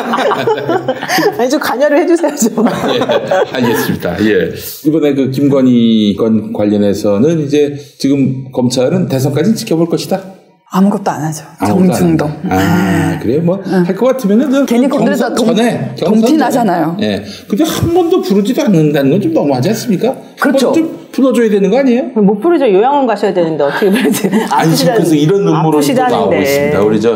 아니 좀 관여를 해주세요 좀. 예, 알겠습니다. 예. 이번에 그 김건희 건 관련해서는 이제 지금 검찰은 대선까지 지켜볼 것이다. 아무것도 안 하죠. 정중동. 아, 그래요? 뭐, 할 것 같으면은, 괜히 건드려서 전에. 동티 나잖아요. 예. 근데 한 번도 부르지도 않는다는 건 좀 너무하지 않습니까? 그렇죠. 좀 불러줘야 되는 거 아니에요? 못 부르죠. 요양원 가셔야 되는데 어떻게 부르지? 아니, 지금 그래서 이런 음모론도 나오고 있습니다. 우리 저,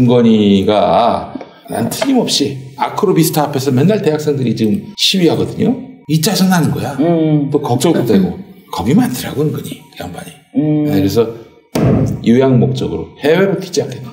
김건희가, 난 틀림없이, 아크로비스타 앞에서 맨날 대학생들이 지금 시위하거든요? 이 짜증나는 거야. 음. 또 걱정도 되고, 겁이 많더라고, 은근히, 그 양반이. 음. 네, 그래서, 요양 목적으로 해외로 튀지 않겠나.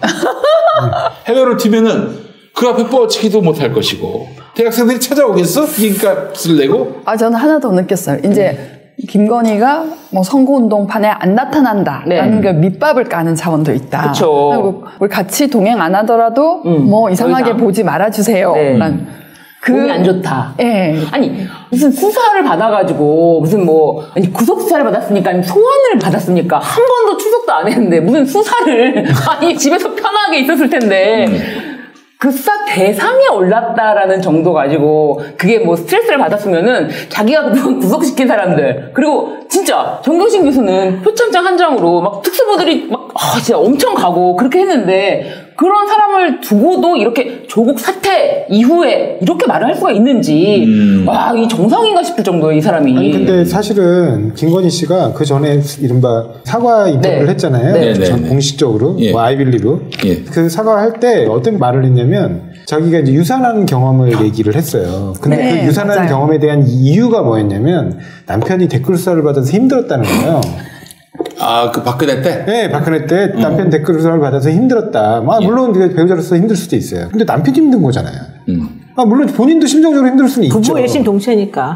해외로 튀면은 그 앞에 뻗치기도 못할 것이고 대학생들이 찾아오겠어? 기름값을 내고? 아 저는 하나 더 느꼈어요. 이제 음. 김건희가 뭐 선거운동판에 안 나타난다라는 네. 게 밑밥을 까는 차원도 있다. 그렇죠. 우리 같이 동행 안 하더라도 음, 뭐 이상하게 보지 말아주세요. 네. 그, 몸이 안 좋다. 예. 네. 아니, 무슨 수사를 받아가지고, 무슨 뭐, 아니, 구속수사를 받았으니까, 아니, 소환을 받았으니까, 한 번도 출석도 안 했는데, 무슨 수사를, 아니, 집에서 편하게 있었을 텐데, 음. 그 수사 대상에 올랐다라는 정도 가지고, 그게 뭐 스트레스를 받았으면은, 자기가 그동안 구속시킨 사람들, 그리고 진짜, 정경심 교수는 표창장 한 장으로 막 특수부들이 막, 아, 진짜 엄청 가고, 그렇게 했는데, 그런 사람을 두고도 이렇게 조국 사태 이후에 이렇게 말을 할 수가 있는지 음. 와, 이 정상인가 싶을 정도의 이 사람이. 아니, 근데 사실은 김건희 씨가 그 전에 이른바 사과 인터뷰를 네. 했잖아요. 네, 네, 전 네. 공식적으로 예. 뭐 아이빌리브 예. 그 사과할 때 어떤 말을 했냐면 자기가 이제 유산한 경험을 얘기를 했어요. 근데 네, 그 유산한 맞아요. 경험에 대한 이유가 뭐였냐면 남편이 댓글 수사를 받아서 힘들었다는 거예요. 아, 그 박근혜 때? 네, 박근혜 때 남편 음. 댓글 수사를 받아서 힘들었다. 아, 물론 예. 배우자로서 힘들 수도 있어요. 근데 남편이 힘든 거잖아요. 음. 아, 물론 본인도 심정적으로 힘들 수는 있죠. 부부 일심 동체니까.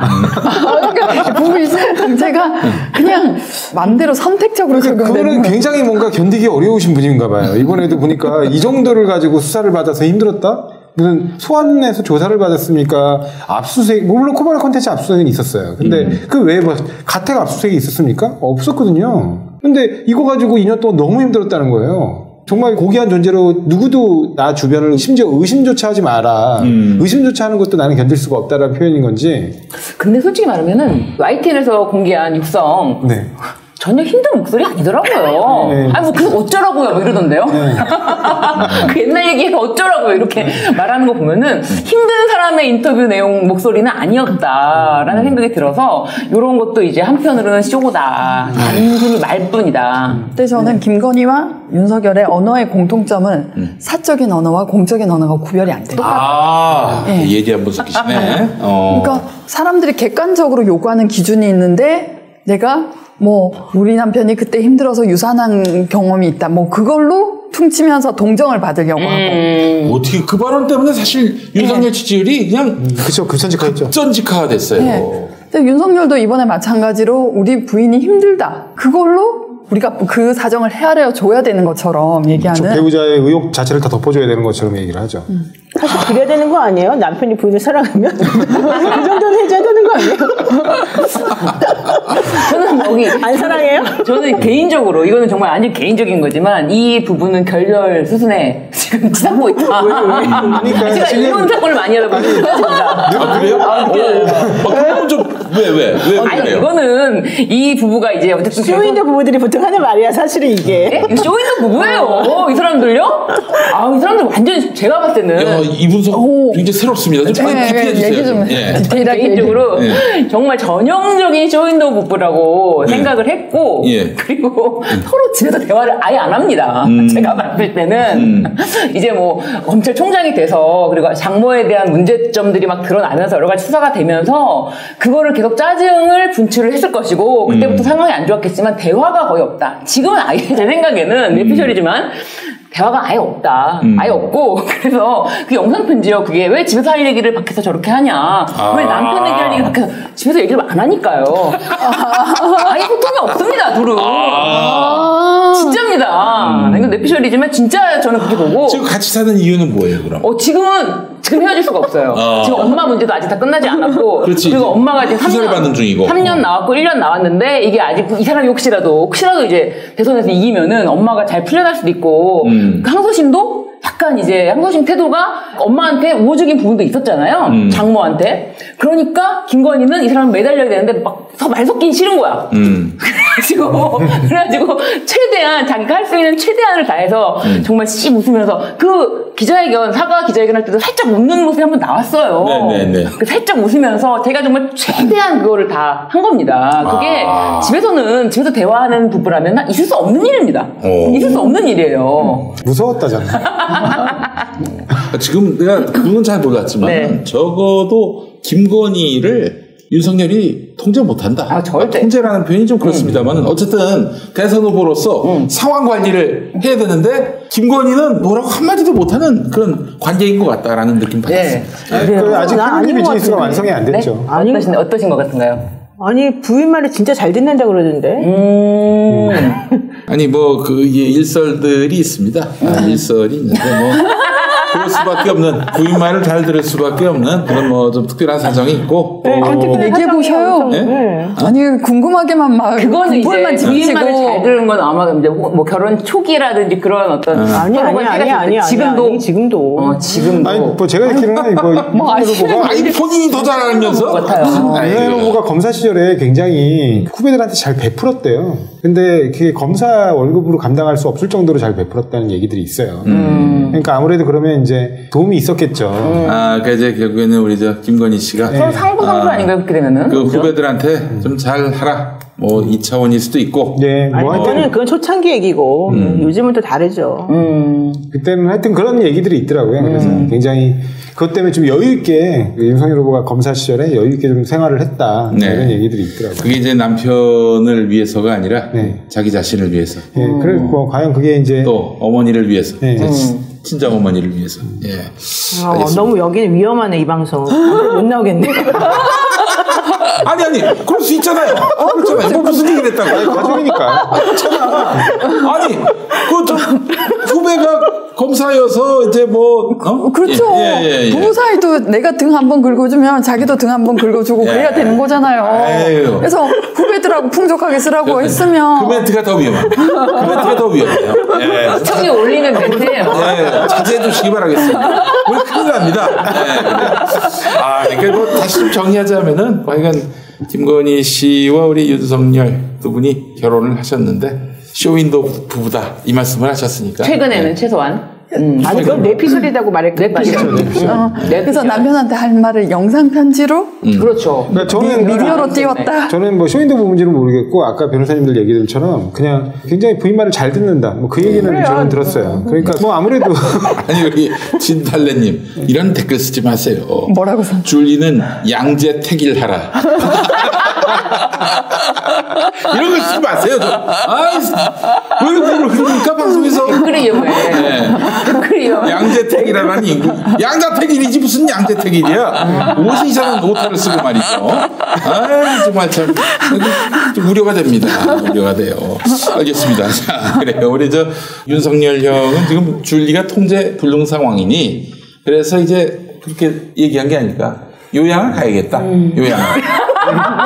부부 일심 동체가 그냥 마음대로 선택적으로 그러니까 그거는 굉장히 뭔가 견디기 어려우신 분인가 봐요. 이번에도 보니까 이 정도를 가지고 수사를 받아서 힘들었다? 무슨 소환해서 조사를 받았습니까? 압수수색, 물론 코바나 콘텐츠 압수수색은 있었어요. 근데 음. 그 외에 뭐 가택 압수수색이 있었습니까? 없었거든요. 근데 이거 가지고 이 년 동안 너무 힘들었다는 거예요. 정말 고귀한 존재로 누구도 나 주변을 심지어 의심조차 하지 마라. 음. 의심조차 하는 것도 나는 견딜 수가 없다라는 표현인 건지. 근데 솔직히 말하면은 와이티엔에서 공개한 육성 네. 전혀 힘든 목소리 아니더라고요. 네. 아니 뭐 그래서 어쩌라고요 뭐 이러던데요. 네. 그 옛날 얘기해서 어쩌라고요 이렇게 말하는 거 보면은 힘든 사람의 인터뷰 내용 목소리는 아니었다라는 음. 생각이 들어서 이런 것도 이제 한편으로는 쇼다. 단순히 말뿐이다. 근데 저는 김건희와 윤석열의 언어의 공통점은 음. 사적인 언어와 공적인 언어가 구별이 안 돼요. 아, 네. 예리한 분석이시네. 어. 그러니까 사람들이 객관적으로 요구하는 기준이 있는데 내가 뭐 우리 남편이 그때 힘들어서 유산한 경험이 있다. 뭐 그걸로 퉁치면서 동정을 받으려고 음. 하고. 어떻게 그 발언 때문에 사실 윤석열 네. 지지율이 그냥 음, 그쵸 급전직하였죠. 급전직하가 됐어요. 네. 근데 윤석열도 이번에 마찬가지로 우리 부인이 힘들다. 그걸로 우리가 그 사정을 헤아려 줘야 되는 것처럼 얘기하는. 배우자의 의혹 자체를 다 덮어줘야 되는 것처럼 얘기를 하죠. 음. 사실 그래야 되는 거 아니에요? 남편이 부인을 사랑하면 그 정도는 해줘야 되는 거 아니에요? 거기 안 사랑해요? 저는 개인적으로 이거는 정말 완전 개인적인 거지만 이 부부는 결별 수순에 지금 치닫고 있다. 그러니까 제가 지금- 이혼 사건을 많이 하다 보니까 아, 그래요? 아, 네. 어, 그건 좀, 왜, 왜, 왜, 아니 그래요? 이거는 이 부부가 이제 어쨌든 쇼윈도 부부들이 보통 하는 말이야, 사실은 이게. 네? 이거 쇼윈도 부부예요. 이 사람들요? 아, 이 사람들 완전 제가 봤을 때는 야, 이 분석 굉장히 새롭습니다. 좀 빨리 네, 깊이 해주세요. 얘기 좀 예. 디테일하게 개인적으로 예. 정말 전형적인 쇼윈도우 부부라고 생각을 했고 예. 그리고 서로 집에서 대화를 아예 안 합니다. 음. 제가 봤을 때는 음. 이제 뭐 검찰총장이 돼서 그리고 장모에 대한 문제점들이 막 드러나면서 여러 가지 수사가 되면서 그거를 계속 짜증을 분출을 했을 것이고 그때부터 음. 상황이 안 좋았겠지만 대화가 거의 없다. 지금은 아예 제 생각에는 내피셜이지만 대화가 아예 없다. 음. 아예 없고 그래서 그 영상 편지요. 그게 왜 집에서 할 얘기를 밖에서 저렇게 하냐. 아. 왜 남편 얘기할 얘기 밖에서 집에서 얘기를 안 하니까요. 아예 소통이 없습니다. 둘은. 아. 진짜입니다. 이건 내피셜이지만 진짜 저는 그렇게 보고 지금 같이 사는 이유는 뭐예요, 그럼? 어, 지금은, 지금 헤어질 수가 없어요. 아. 지금 엄마 문제도 아직 다 끝나지 않았고. 그렇지. 그리고 엄마가 지금 수사를 받는 중이고. 삼 년 나왔고 일 년 나왔는데, 이게 아직 이 사람이 혹시라도, 혹시라도 이제 대선에서 이기면은 엄마가 잘 풀려날 수도 있고, 음. 그 항소심도 약간 이제 항소심 태도가 엄마한테 우호적인 부분도 있었잖아요. 음. 장모한테. 그러니까 김건희는 이 사람 매달려야 되는데 막 말 섞긴 싫은 거야. 음. 그래가지고, 그래가지고, 최대한, 자기가 할 수 있는 최대한을 다해서, 음. 정말 씩 웃으면서, 그 기자회견, 사과 기자회견 할 때도 살짝 웃는 모습이 한번 나왔어요. 네네네. 그 살짝 웃으면서, 제가 정말 최대한 그거를 다 한 겁니다. 그게 아. 집에서는, 집에서 대화하는 부부라면 있을 수 없는 일입니다. 오. 있을 수 없는 일이에요. 무서웠다잖아. 지금 내가 그건 잘 몰랐지만 네. 적어도 김건희를 윤석열이 통제 못한다. 아, 절대. 통제라는 표현이 좀 그렇습니다만 은 어쨌든 대선 후보로서 음. 상황 관리를 해야 되는데 김건희는 뭐라고 한마디도 못하는 그런 관계인 것 같다라는 느낌 받았어요. 네. 그 아직 난 패밀리 아닌 것 비즈니스가 같은데. 완성이 안 됐죠. 네? 어떠신, 어떠신 것 같은가요? 아니, 부인 말을 진짜 잘 듣는다 그러던데. 음. 아니 뭐 그 일설들이 있습니다. 아, 일설이 있는데 뭐 그럴 수밖에 없는 부인 말을 잘 들을 수밖에 없는 그런 뭐 좀 특별한 사정이 있고. 네, 어, 특별한 얘기해 사정이 보셔요. 엄청- 네? 네. 아니 궁금하게만 막 그거는 이제 부분만 부인만을 잘 짚으시고 들은 건 아마 이제 뭐 결혼 초기라든지 그런 어떤 아니, 아니, 서로가 아니, 생각했을 아니, 때 아니, 지금도 아니, 지금도. 어, 지금도 아니 뭐 제가 듣기로는 이거 뭐 윤석열 후보가 아니 본인이 더 잘 알면서 것 같아요. 윤석열 후보가 검사 시절에 굉장히 후배들한테 잘 베풀었대요. 근데 그게 검사 월급으로 감당할 수 없을 정도로 잘 베풀었다는 얘기들이 있어요. 음. 그러니까 아무래도 그러면 이제 도움이 있었겠죠. 아, 그 이제 결국에는 우리 저 김건희 씨가 서로 상부 상부 아닌가요? 그렇게 되면은 그 그죠? 후배들한테 좀 잘 하라. 뭐 이 차원일 수도 있고. 네, 아니, 뭐 그거는 하여튼 그건 초창기 얘기고, 요즘은 또 다르죠. 음. 그때는 하여튼 그런 얘기들이 있더라고요. 그래서 굉장히 그것 때문에 좀 여유 있게 그 윤석열 후보가 검사 시절에 여유 있게 좀 생활을 했다 네. 이런 얘기들이 있더라고요. 그게 이제 남편을 위해서가 아니라 네. 자기 자신을 위해서 예, 그래서 뭐 과연 그게 이제 또 어머니를 위해서 네. 이제 친정 어머니를 위해서. 예. 어, 알겠습니다. 너무 여기는 위험하네, 이 방송. 못 나오겠네. 아니 아니 그럴 수 있잖아요. 그렇잖아요. 뭐 무슨 얘기를 했다고? 가족이니까. 아니 그 좀 후배가 검사여서 이제 뭐 어? 그렇죠. 예, 예, 예. 부부 사이도 내가 등 한 번 긁어주면 자기도 등 한 번 긁어주고 예. 그래야 되는 거잖아요. 아유. 그래서 후배들하고 풍족하게 쓰라고 그 했으면 멘트가 더 위험해. 그 멘트가 더 위험해요. 예. 시청에 올리는 멘트예요. 예, 자제해 주시기 바라겠습니다. 우리 큰일 납니다. 예, 그래. 아, 그러니까 뭐 다시 좀 정리하자면은, 과연 김건희 씨와 우리 윤석열 두 분이 결혼을 하셨는데, 쇼윈도 부부다. 이 말씀을 하셨으니까. 최근에는 예. 최소한. 음. 아니, 그건 내피셜이라고 말했거든요. 어, 그래서 남편한테 할 말을 영상 편지로 그렇죠. 그러니까 저는 미디어로 띄웠다. 저는 뭐 쇼윈도 부분인지는 모르겠고 아까 변호사님들 얘기들처럼 그냥 굉장히 부인 말을 잘 듣는다. 뭐 그 얘기는 저는 들었어요. 그러니까 뭐 아무래도 아니, 여기 진달래님, 이런 댓글 쓰지 마세요. 뭐라고 써? 줄리는 양재 택일하라. 이런 거 쓰지 마세요. 좀. 아이, 왜 그걸 그러니까 방송에서. 댓글이 위험해. 네. 댓글이 위험해. 양재택이라니 양자택일이지 무슨 양재택일이야. 옷 이상한 오타를 쓰고 말이죠. 아 정말 참 좀 우려가 됩니다. 우려가 돼요. 알겠습니다. 자, 그래요. 우리 저 윤석열 형은 지금 줄리가 통제 불능 상황이니 그래서 이제 그렇게 얘기한 게 아닐까. 요양을 가야겠다. 요양을.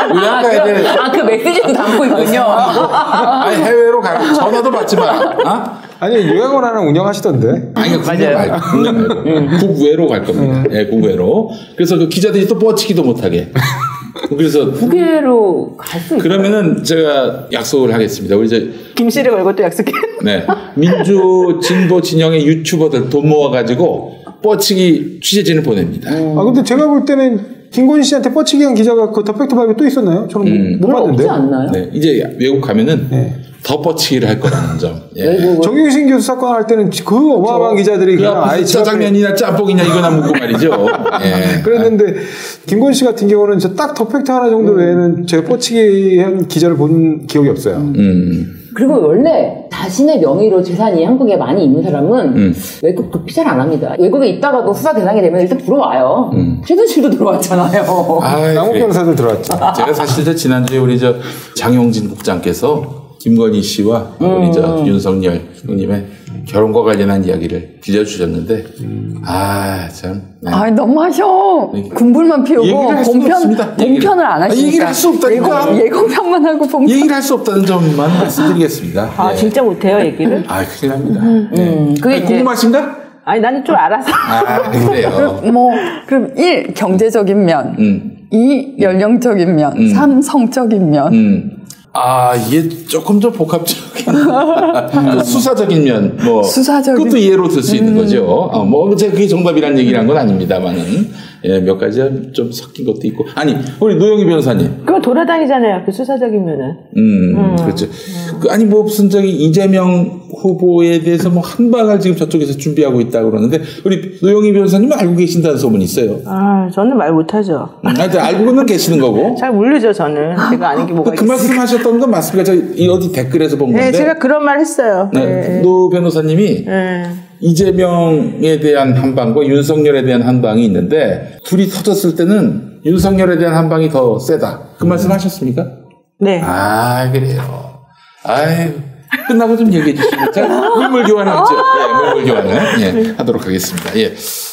의학 가야 돼. 아, 그 메시지도 담고 있군요. 아니, 해외로 가, 전화도 받지 마. 어? 아니, 요양원 하나 운영하시던데. 아니, 국내 말고, 국내 말고. 국외로 갈 겁니다. 예, 네, 국외로. 그래서 그 기자들이 또 뻗치기도 못하게. 그래서 국외로 갈 수 있어요. 그러면은 제가 약속을 하겠습니다. 우리 이제 김 씨를 걸고 또 약속해. 네, 민주 진보 진영의 유튜버들 돈 모아가지고 뻗치기 취재진을 보냅니다. 음. 아 근데 제가 볼 때는 김건희 씨한테 뻗치기 한 기자가 그 더 팩트 발표 또 있었나요? 저는 음. 못 봤는데. 없지 않나요? 네, 이제 외국 가면은 네. 더 뻗치기를 할 거라는 점. 예. 정유신 교수 사건 할 때는 그 어마어마한 기자들이 그 그냥 아예 짜장면이나 짬뽕이냐 이거나 묻고 말이죠. 예. 그랬는데 김건희 씨 같은 경우는 저 딱 더 팩트 하나 정도 외에는 제가 뻗치기 한 기자를 본 기억이 없어요. 음. 그리고 원래 자신의 명의로 재산이 한국에 많이 있는 사람은 음. 외국 도피 잘 안 합니다. 외국에 있다가도 수사 대상이 되면 일단 들어와요. 음. 최순실도 들어왔잖아요. 남욱 변호사도 들어왔죠. 제가 사실 저 지난주에 우리 저 장용진 국장께서 김건희 씨와 음. 우리 저 윤석열 형님의 결혼과 관련한 이야기를 들려주셨는데 음. 아 참. 네. 아 너무하셔. 군불만 피우고 본편 본편을 안 하시니까. 아, 얘기를 할 수 없다니까. 예고, 예고편만 하고 본편. 얘기를 할 수 없다는 점만 말씀드리겠습니다. 아 예. 진짜 못해요 얘기를. 아 큰일 납니다. 음. 네. 음. 그게 아니, 궁금하신가? 아니 나는 좀 알아서. 아 그래요. 뭐 그럼 일 경제적인 면, 음. 이 연령적인 면, 음. 삼 성적인 면. 음. 아, 이게 조금 더 복합적인 수사적인 면, 뭐 수사적인 그것도 예로 들 수 있는 음. 거죠. 어, 뭐 제가 그게 정답이란 얘기란 건 아닙니다만은 예, 몇 가지 좀 섞인 것도 있고. 아니, 우리 노영희 변호사님. 그거 돌아다니잖아요. 그 수사적인 면은. 음, 음. 그렇죠. 음. 그, 아니 뭐 무슨 저기 이재명 후보에 대해서 뭐 한 방을 지금 저쪽에서 준비하고 있다고 그러는데 우리 노영희 변호사님은 알고 계신다는 소문이 있어요. 아, 저는 말 못하죠. 음, 하여튼 알고는 계시는 거고. 잘 모르죠, 저는. 제가 아는 게 뭐가 그, 그 말씀하셨던 건 맞습니까? 저 어디 댓글에서 본 건데. 네, 제가 그런 말 했어요. 네, 네. 노 변호사님이 네. 이재명에 대한 한 방과 윤석열에 대한 한 방이 있는데 둘이 터졌을 때는 윤석열에 대한 한 방이 더 세다. 그 말씀 하셨습니까? 네. 아, 그래요. 아유, 끝나고 좀 얘기해 주시면 제가 물물 교환을 하죠. 예, 물물 교환을 예, 하도록 하겠습니다. 예.